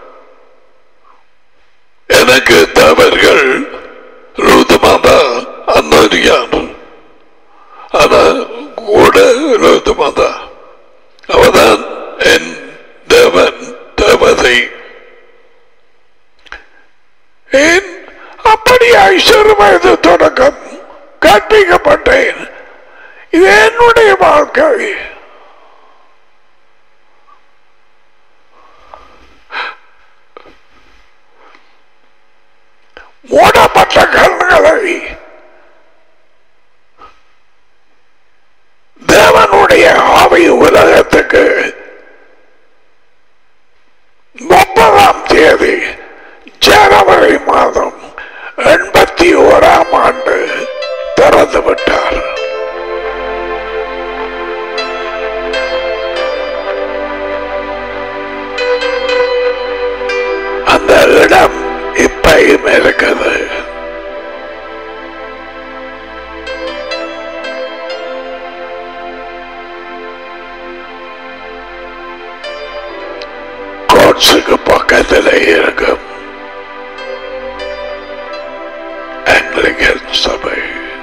எனக்கு தவறுகள் ருதுமாதா அந்தரியான் ஆனா கூட ருதுமாதா அவதான் என் தேவன் தேவதை. ஏன் அப்படியாய் சிறு வயது தொடக்கம் கற்பிக்கப்பட்டேன். இது என்னுடைய வாழ்க்கை. மூடப்பட்ட கண்களை தேவனுடைய ஆவி உலகத்துக்கு முப்பதாம் தேதி ஜனவரி மாதம் எண்பத்தி ஓராம் ஆண்டு திறந்து விட்டார். அந்த இடம் இப்பயும் இருக்குது. கோட்ஸுக்கு பக்கத்தில் இருக்கும் ஆங்கிலிகன் சபை.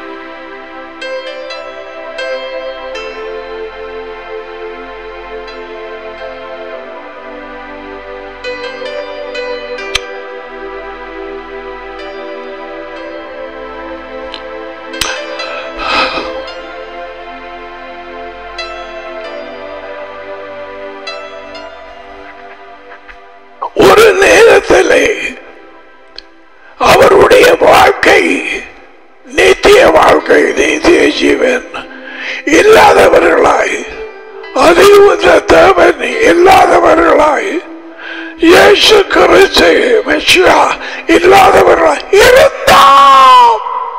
ஒரு நேரத்திலே அவருடைய வாழ்க்கை நித்திய வாழ்க்கை நித்திய ஜீவன் இல்லாதவர்களாய் அறிவுள்ள தேவன் இல்லாதவர்களாய் இயேசு கிறிஸ்து மெசியா இல்லாதவர்களாய் இருந்தாம்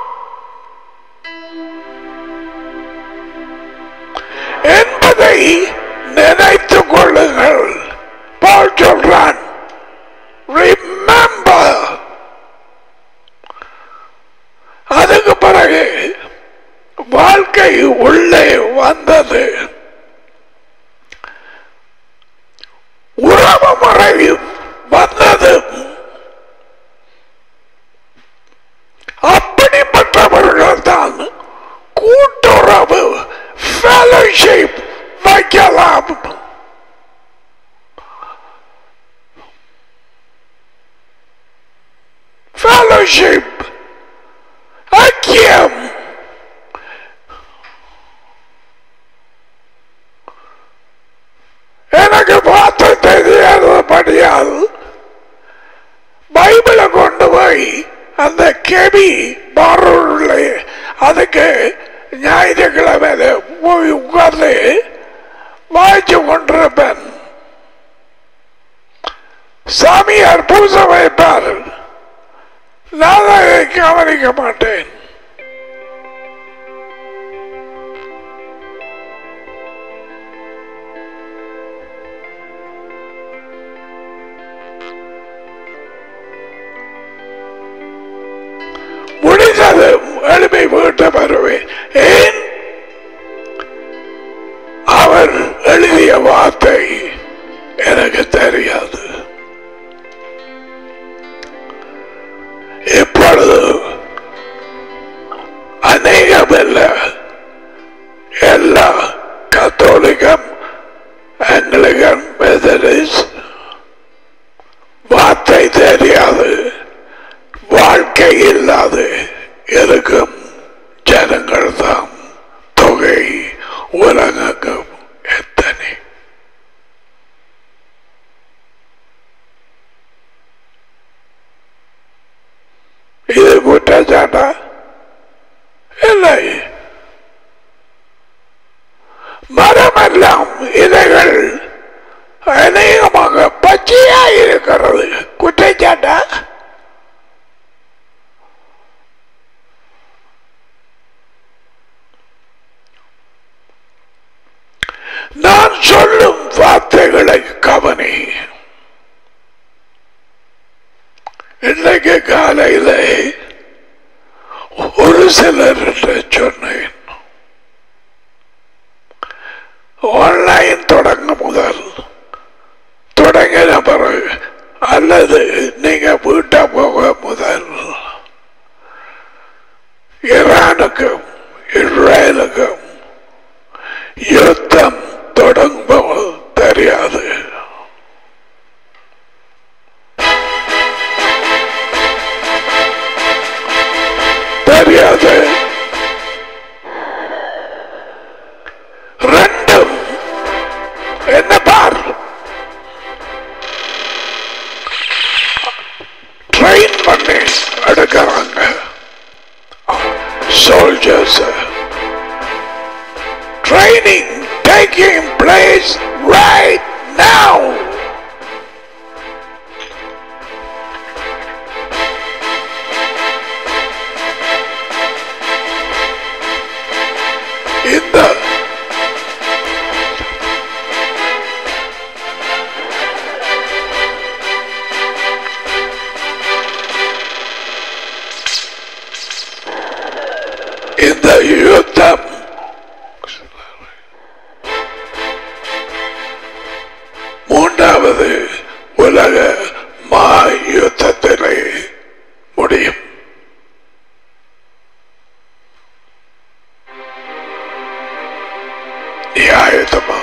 என்பதை நினைத்துக் கொள்ளுங்கள். பவுல் சொல்றான், remember. அதுக்கு பிறகு வாழ்க்கை உள்ளே வந்தது. உறவு முறை வந்தது. fellowship, ஐக்கியம். எனக்கு பார்த்து தெரியாதபடியால் பைபிளை கொண்டு போய் அந்த கெபி பாரூர்ல அதுக்கு ஞாயிற்றுக்கிழமை போய் உட்கார்ந்து வாய்ச்சு கொண்டிருப்பேன். சாமியார் பூசை வைப்பார், நான் அதை கவனிக்க மாட்டேன். முடிந்தது எளிமை வீட்டு வருவேன். ஏன் அவர் எழுதிய வார்த்தை எனக்கு தெரியாது. இப்பொழுது அநேகமல்ல எல்லா கத்தோலிக்கம், ஆங்கிலிகன், மெத்தடிஸ்ட் வார்த்தை தெரியாது, வாழ்க்கை இல்லாது இருக்கும் ஜனங்கள் தான் தொகை உலகம் எத்தனை. இது குற்றச்சாட்டா இல்லை. மரமெல்லாம் இதைகள் அநேகமாக பச்சையா இருக்கிறது. குற்றச்சாட்டா? நான் சொல்லும் வார்த்தைகளை கவனி. இன்றைக்கு காலையில் ஒரு சிலர் சொன்னேன், ஆன்லைன் தொடங்க முதல் தொடங்கின பிறகு அல்லது நீங்க வீட்டை போக முதல் ஈரானுக்கும் இஸ்ரேலுக்கும் யுத்தம் தொடங்கும்போது தெரியாது. தெரியாது. ரெண்டும் என்ன பார், ட்ரெயின் பண்ணி எடுக்கிறாங்க soldiers. Training taking place right now. In the in the யுத்தம் மூன்றாவது உலக மகாயுத்தத்திலே முடியும். ஆயுதமா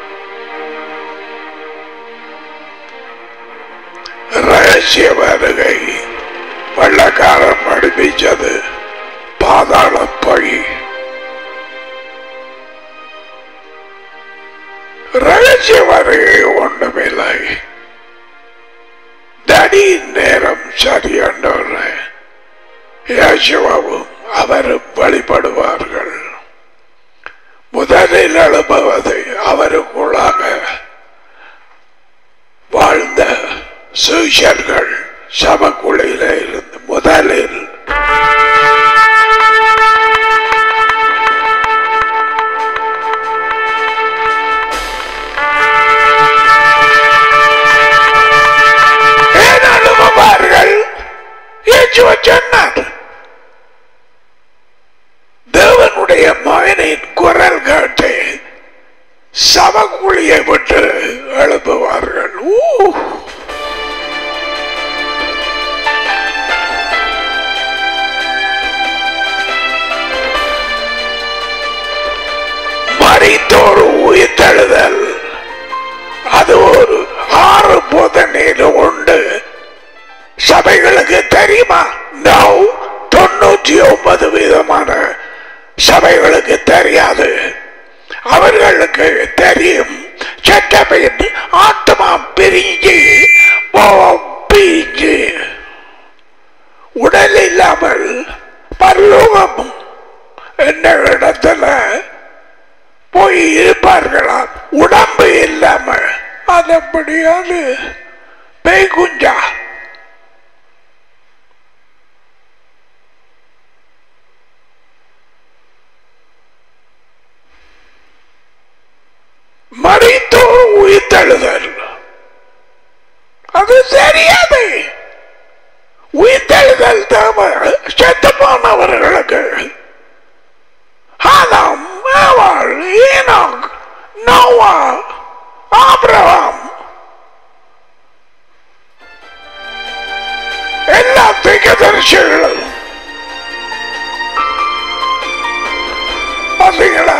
ரகசிய வருகை வெள்ளக்காரன் அடிப்பிச்சது பாதாள பழி. ரகசிய வருகை ஒன்றுமில்லை. தனி நேரம் சரியென்ற யேசுவும் அவரும் வழிபடுவார்கள். முதலில் எழுப்புவது அவருக்குள்ளாக வாழ்ந்த சீஷர்கள் சபக்குழியில இருந்து முதலில் சொன்னார். தேவனுடைய மகனின் குரல் கேட்டு சபக்குழியை விட்டு எழுப்புவார்கள். மரித்தோர் உயிர்த்தெழுதல் அது ஒரு ஆறு போதனையில் உண்டு. சபைகளுக்கு தெரியுமா? தொண்ணூற்றி ஒன்பது வீதமான சபைகளுக்கு தெரியாது. அவர்களுக்கு தெரியும் சட்டப்பின் ஆத்மா பிரிஞ்சு பிரிஞ்சு உடல் இல்லாமல் பரலோகம் என்ற இடத்துல போய் இருப்பார்களா, உடம்பு இல்லாம. அது அப்படியாது பேய் குஞ்சா. மறித்தோர் உயிர்த்தெழுதல் அது தெரியாது. உயிர்த்தெழுதல் தேவை செத்து போனவர்களுக்கு. ஆதாம், ஏவாள், ஈனோக், நோவா, ஆபிரகாம் எல்லா தீர்க்கதரிசிகளும் பார்த்தீங்களா?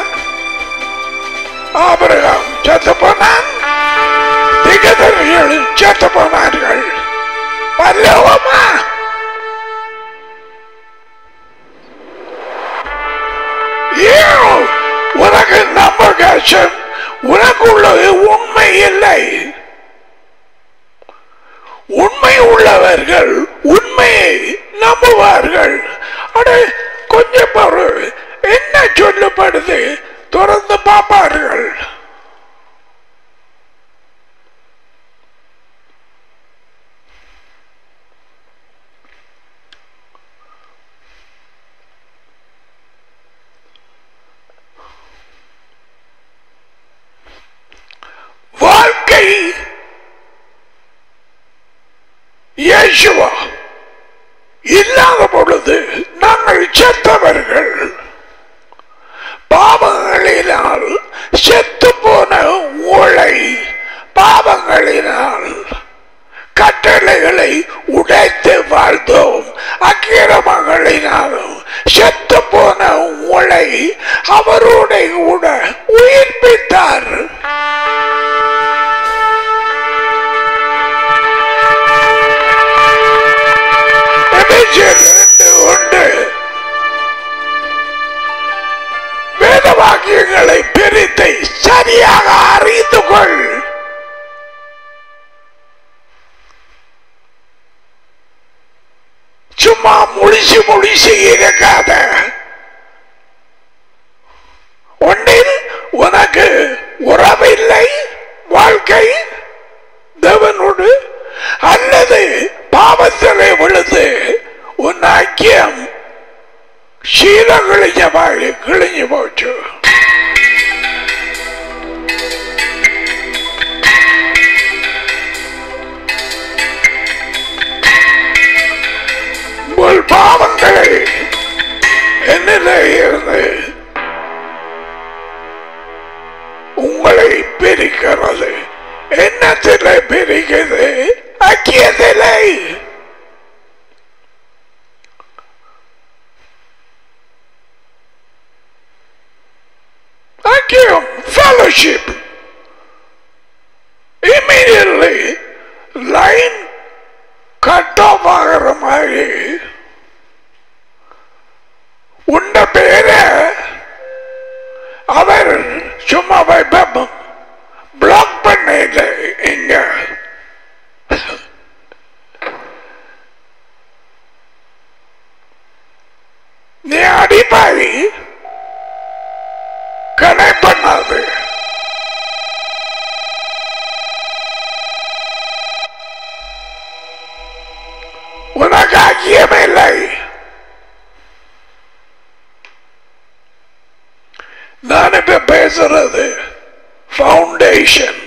ஆபிரகாம் செத்து போனான், தீர்க்கதரிசிகள் செத்து போனார்கள். பரலோகமா? உனக்கு நம்பகேஷன், உனக்குள்ளது உண்மை இல்லை. உண்மை உள்ளவர்கள் உண்மையை நம்புவார்கள். அடே கொஞ்சம் பொருள் என்ன சொல்லப்படுது தொடர்ந்து பார்ப்பார்கள். வாழ்க்கை இயேசுவா இல்லாத பொழுது நாங்கள் செத்தவர்கள். பாவங்களினால் செத்து போன ஊழை, பாவங்களினால் கட்டளைகளை உடைத்து வாழ்ந்தோம். அக்கிரமங்களினாலும் செத்து போன ஊழை அவருடைய கூட உயிர்ப்பித்தார். வேதவாக்கியங்களை பிரித்து சரியாக அறிந்து கொள். சும்மா முடிச்சு முடிச்சு இருக்காத. ஒன்றில் உனக்கு உறவில்லை வாழ்க்கை தேவனோடு, அல்லது பாவத்திலே விழுந்து உன் ஐக்கியம் சீல கிழிஞ்ச மாதிரி கிழிஞ்சு போச்சு. உங்கள் பாவங்களை என்னிலே இருந்து உங்களை பிரிக்கிறது. என்னத்திலே பிரிக்கிறது? ஐக்கியத்திலே. ஐக்கியம், fellowship. Immediately line cut off ஆகிற மாதிரி உண்ட பேர அவர் சும்மா பிளாக் பண்ண இங்க. நீ அடிப்பாரி கடை பண்ணாது. உனக்கு ஐக்கியம் இல்லை. நான் இப்ப பேசுறது ஃபவுண்டேஷன்.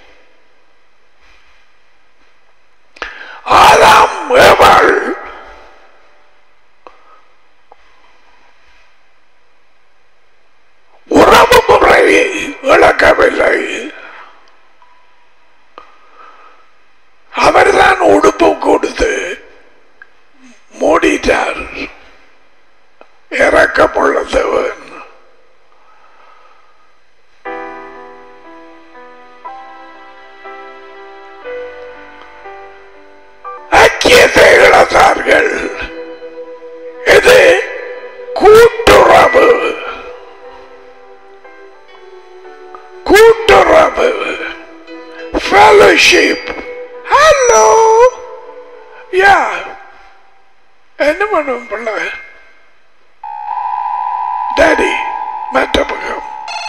ஆதாம் ஏவாள் உறவு முறையை இழக்கவில்லை. அவர்தான் உடுப்பு கொடுத்து மூடிட்டார். இறக்கமுள்ளவன் sheep. Hello. Yeah. என்ன பண்ணும் பிள்ளை? Daddy, மற்ற பக்கம்.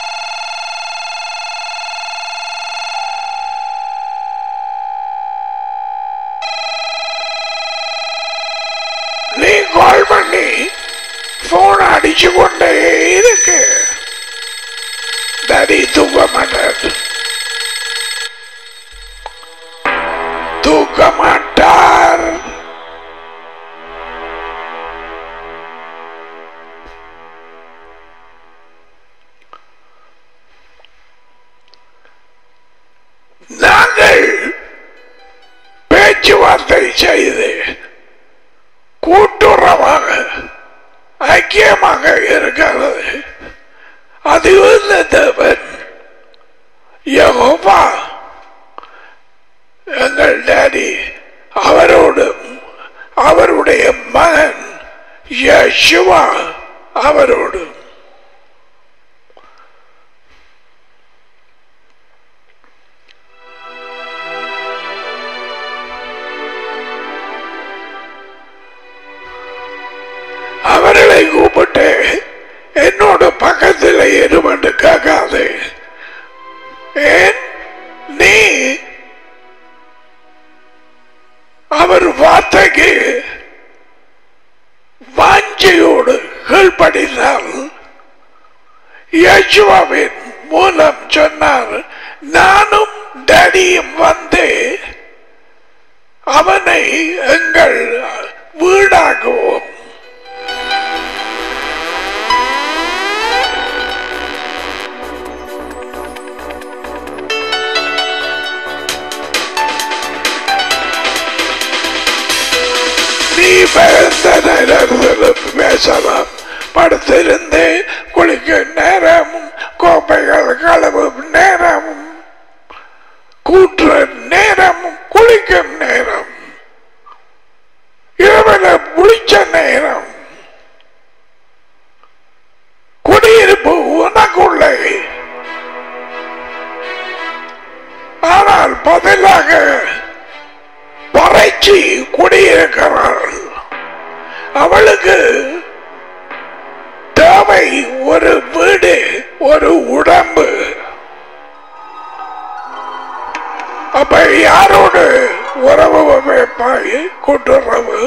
நீ கால் பண்ணி போன் அடிச்சு கொண்டே இருக்கு. Daddy தூங்க மாட்டார். தூங்க மாட்டார். நாங்கள் பேச்சுவார்த்தை செய்து கூட்டுறவாக ஐக்கியமாக இருக்கிறது. அது தேவன் யெகோவா எங்கள் டாடி அவரோடும் அவருடைய மகன் யெஷுவா அவரோடும் அவர்களை கூப்பிட்டு என்னோட பக்கத்தில் இருமண்டு கேட்காது. ஏன் நீ அவர் வார்த்தைக்கு வாஞ்சையோடு கீழ்ப்படிந்தால் யெகோவாவின் மூலம் சொன்னார், நானும் டேடியும் வந்து அவனை எங்கள் வீடாக்குவோம். நீ பேசலாம், படுத்திருந்து குளிக்கும் நேரமும் கோப்பைகள் கழுவும் நேரமும் கூற்ற நேரமும் குளிக்கும் நேரம் இரவல குளிச்ச நேரம் குடியிருப்பு உனக்குள்ளே. ஆனால் பதிலாக பறைச்சி குடியிருக்கிறாள். அவளுக்கு தேவை ஒரு வீடு, ஒரு உடம்பு. அப்ப யாரோடு உறவு வைப்பாய்? கூட்டுறவு.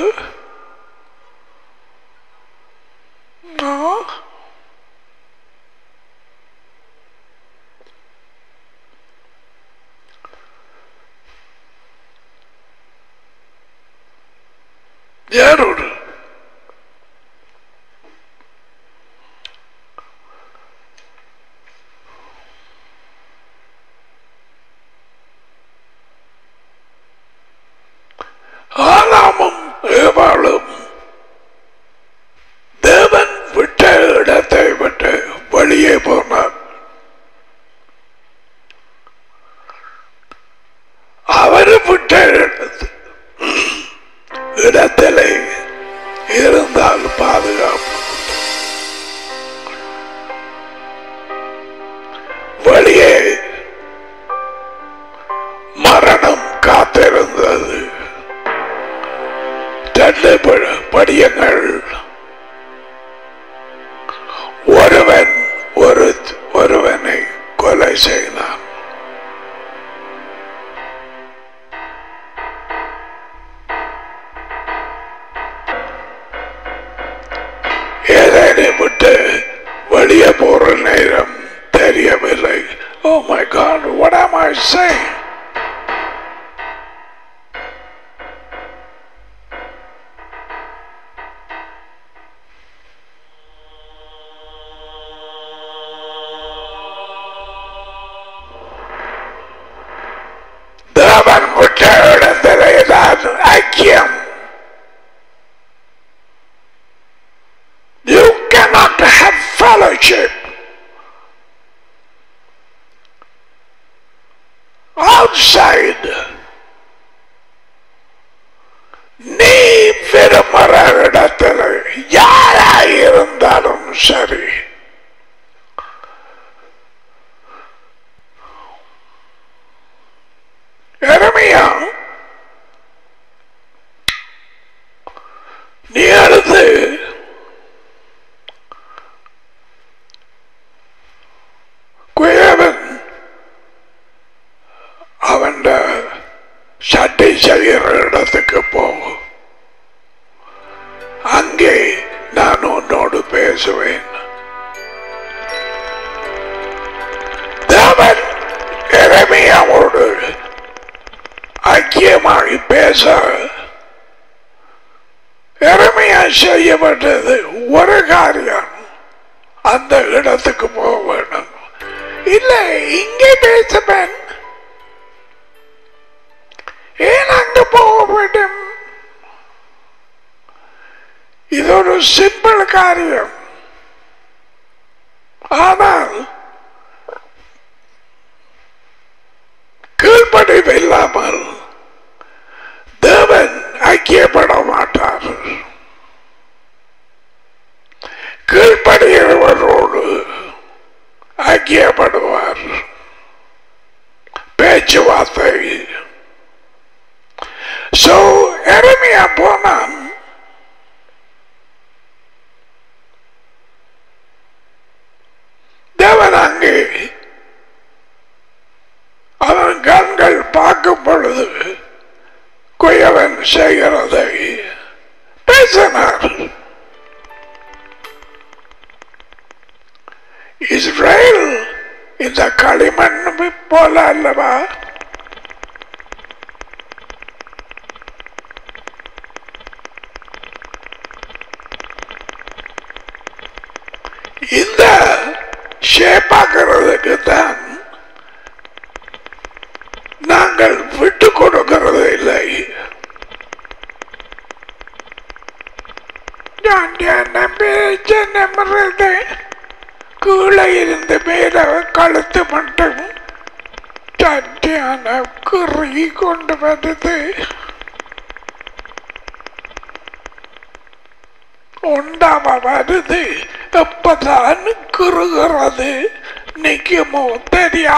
யாரோடு? ஆனாமும் ஏவாளும் தேவன் விட்ட இடத்தை விட்டு வெளியே போனார். அவர் விட்ட இடத்திலே இருந்தால் பாதுகாப்பு. வெளியே மரணம் காத்திருந்தது. ரெண்டு படியங்கள். ஒருவன் ஒரு ஒருவனை கொலை செய்தான். ஏதேனை விட்டு வெளியே போற நேரம் தெரியவில்லை. Oh my God, what am I saying? தேவன் விட்ட இடத்திலே தான் ஐக்கியம். You cannot have fellowship outside. நீ விரும்புகிற இடத்தில் யாராயிருந்தாலும் சரி, பேசுவேன். தேவன் எரேமியாவோடு ஐக்கியமாகி பேச எரேமியா செய்யப்பட்டது ஒரு காரியம், அந்த இடத்துக்கு போக வேண்டும். இல்லை, இங்கே பேசுவேன், ஏன் அங்கு போக வேண்டும்? இது ஒரு சிம்பிள் காரியம். ஆனால் கீழ்ப்படிவு இல்லாமல் தேவன் ஐக்கியப்பட மாட்டார். கீழ்ப்படுகிறவரோடு ஐக்கியப்படுவார். பேச்சுவார்த்தை. சோ எரேமியா போனான். தேவன் அங்கே அவன் கண்கள் பார்க்கும் பொழுது குயவன் செய்கிறதை பேசினார். இஸ்ரேல் இந்த களிமண் போல அல்லவா? இந்த ஷேப்பாக்குறதுக்கு தான் நாங்கள் விட்டு கொடுக்கிறது இல்லை. நம்புறது கீழே இருந்து மேல கழுத்து மட்டும் சட்டியான குறுகி கொண்டு வருது. உண்டாம வருது. எப்பதான் குறுகிறது நிக்குமோ தெரியா.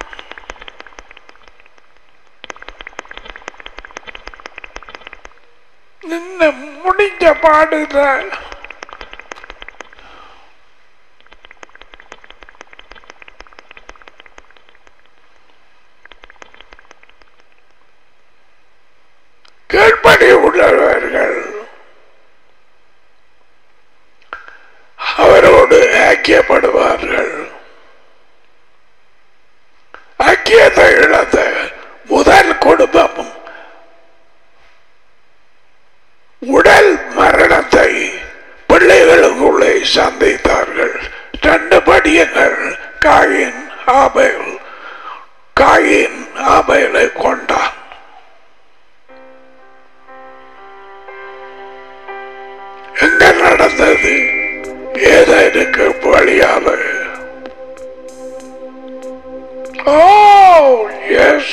நின்று முடிஞ்ச பாடுற கீழ்ப்படி உள்ளவர்கள் அவரோடு ஐக்கியப்படுவார்கள். ஐக்கியத்தை இழந்த முதல் குடும்பம் உடல் மரணத்தை பிள்ளைகளுக்குள்ளே சந்தித்தார்கள். ரெண்டு படியங்கள். காயின் ஆபேல். காயின் ஆபேலை கொண்டான். எங்க நடந்தது? ஏதேனுக்கு வழியால. ஓ எஸ்,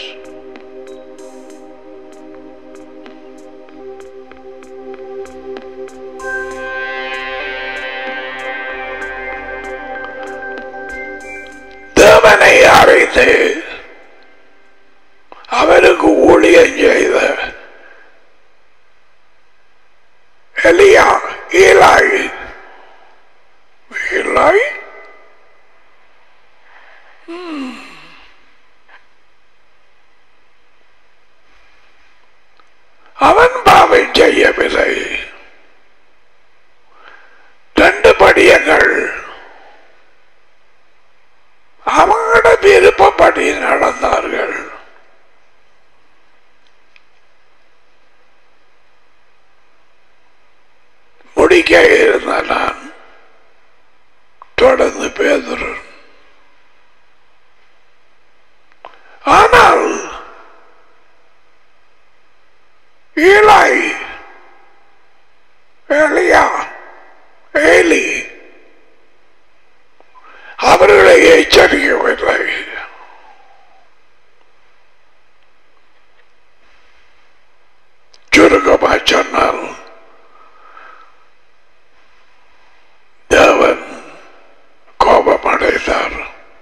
தேவனை அறிந்து அவருக்கு ஊழியம் செய்த எலியா, ஏலாய் ஏலாய் அவன் பாவம் செய்யவில்லை. ரெண்டு படியங்கள் அவங்களோட விருப்பப்படி நடந்தார்கள். முடிக்க இருந்த நான் தொடர்ந்து பேசுறேன். ஆனால் ஏலாய், எலியா, ஏலி அவர்களை எச்சரிக்கவில்லை. சுருக்கமாக சொன்னால் தேவன் கோபமடைந்தார்.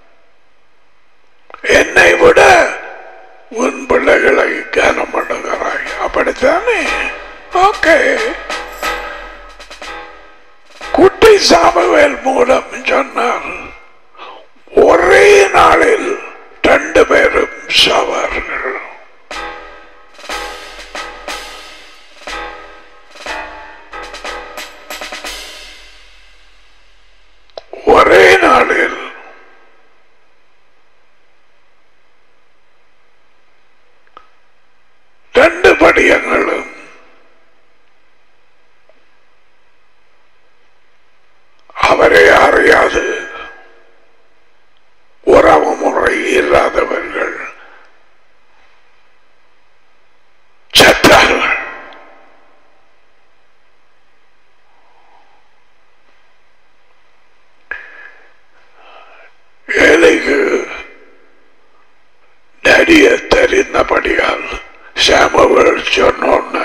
என்னை விட உன் பிள்ளைகளை கனம் பண்ணுகிறாய், அப்படித்தானே? ஓகே. குட்டி சாமுவேல் மூலம் சொன்னார், ஒரே நாளில் ரெண்டு பேரும் சாவார்கள். தெரிய தெரிந்தபடியால் சாமுவேல் சொன்ன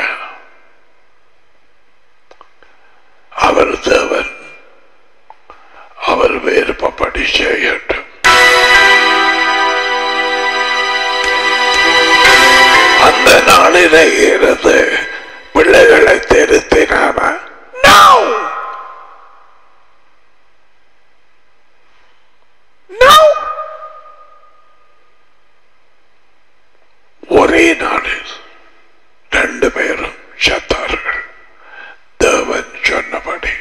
அவர் தேவன், அவர் விருப்பப்படி செய்யட்டும். அந்த நாளிலே இருந்து பிள்ளைகளை திருத்தினானா? No! No! ஒரே நாளில் ரெண்டு பேரும் செத்தார்கள், தேவன் சொன்னபடி.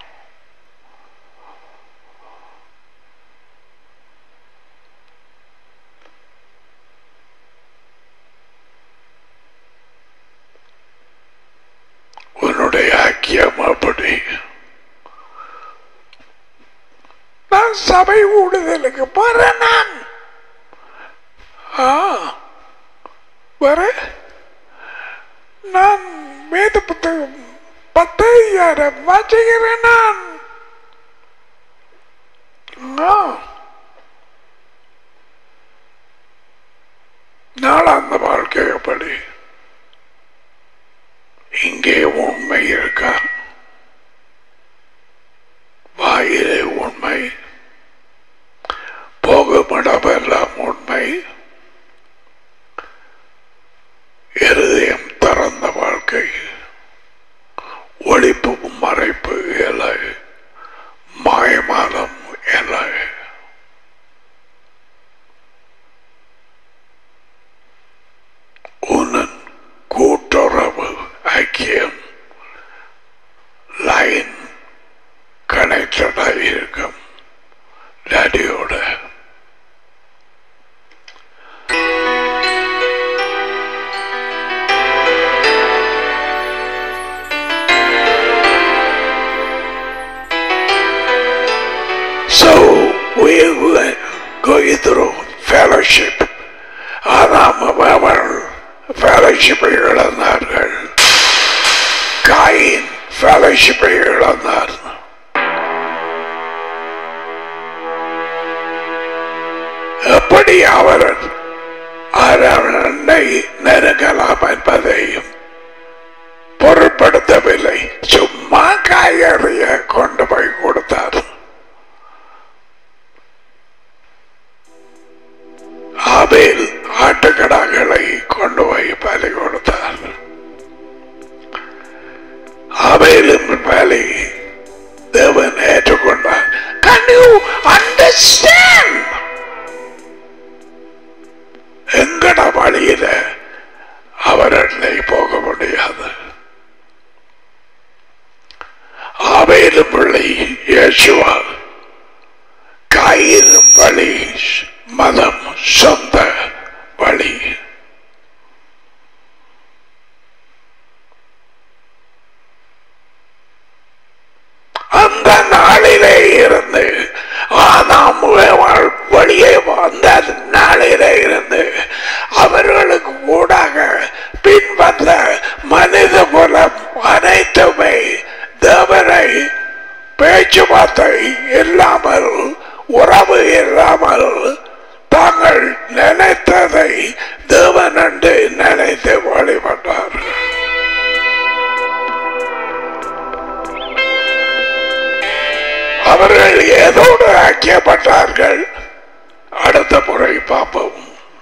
உன்னுடைய ஐக்கியம் அப்படி. நான் சபை ஊடுதலுக்கு போறேன். நான் வர நான் வேத புத்தகம் பத்தாயிரம் வாசிக்கிறேன். நான் நாளாந்த வாழ்க்கை எப்படி? இங்கே உண்மை இருக்கா? வாயிலே உண்மை, போகுமிடமெல்லாம் உண்மை, இருதயம் திறந்த வாழ்க்கை, ஒளிப்பு மறைப்பு இல்லை, மாயமாலம் இல்லை. உன்னன் கூட்டுறவு ஐக்கியம் லைன் கனெக்டடாக இருக்கும் டாடியோட. So we were going through fellowship. ஆதாம் அவர்கள் fellowship-ஐ இழந்தார்கள். காயின் fellowship-ஐ இழந்தார். எப்படி அவர் அரவணை நெருங்கலாம் என்பதையும் பொருட்படுத்தவில்லை. சும்மா காய்கறிய கொண்டு போய் கொடுத்தார். ஆபேல் ஆட்டுக்கடாக்களை கொண்டு போய் பலி கொடுத்தார். ஆபேலின் பலி தேவன் ஏற்றுக்கொண்டார். Can you understand? எங்கட வழியில அவர்களை போக முடியாது. ஆபேலும் பிள்ளை இயேசுவா, காயினும் வழி மதம் சொந்த வழி. அந்த நாளிலே இருந்து ஆதாம் வழியே வந்த நாளிலே இருந்து அவர்களுக்கு ஊடாக பின்வந்த மனித குலம் அனைத்துமே தேவனை பேச்சுவார்த்தை இல்லாமல், உறவு இல்லாமல் தாங்கள் நினைத்ததை தேவன் என்று நினைத்து வழிபட்டார். அவர்கள் ஏதோடு ஐக்கியப்பட்டார்கள். அடுத்த முறை பார்ப்போம்.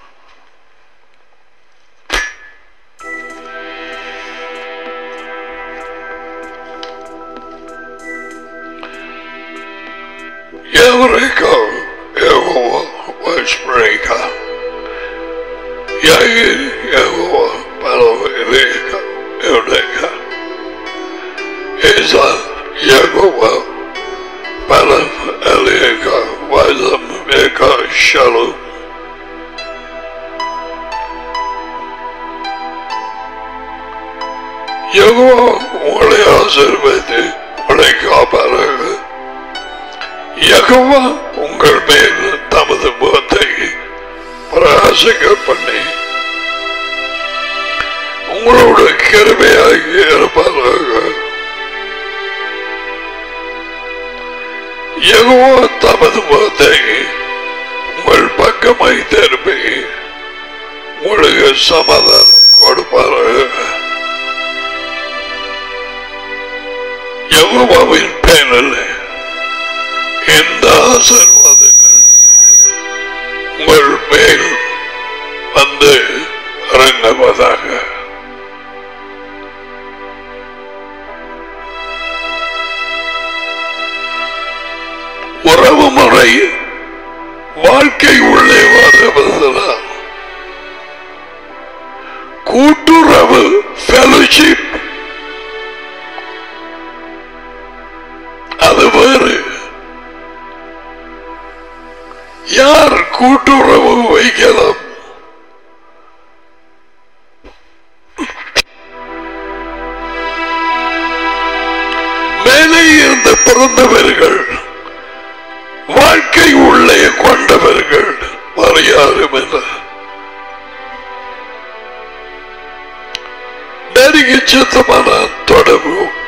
Eureka, Yehovah was breaker. Yair, Yehovah, Palomeka, Eureka. Isa, Yehovah, Palam, Elieka, Wazam, Eka, Shalom. Yehovah, உங்களை ஆசீர்வதித்து உங்களை காப்பாராக. யெகோவா உங்கள் மேல் தமது முகத்தை பிரகாசிக்க பண்ணி உங்களோட கிருபையாகி இருப்பாராக. யெகோவா தமது முகத்தை உங்கள் பக்கமாய் திருப்பி உங்களுக்கு சமாதானம் கொடுப்பார்கள். யெகோவாவின் பெயரில் இந்த ஆசீர்வாதங்கள் உங்கள் மேல் வந்து இறங்குவதாக. உறவு முறை வாழ்க்கை உள்ளே வருவதனால் கூட்டுறவு ஃபெலோஷிப் அது வேறு. யார் கூட்டுறவு வைக்கலாம்? மேலே இருந்து பிறந்தவர்கள், வாழ்க்கை உள்ளே கொண்டவர்கள், வேறு யாரும் இல்லை. நெருங்கி சித்தமான தொடர்பு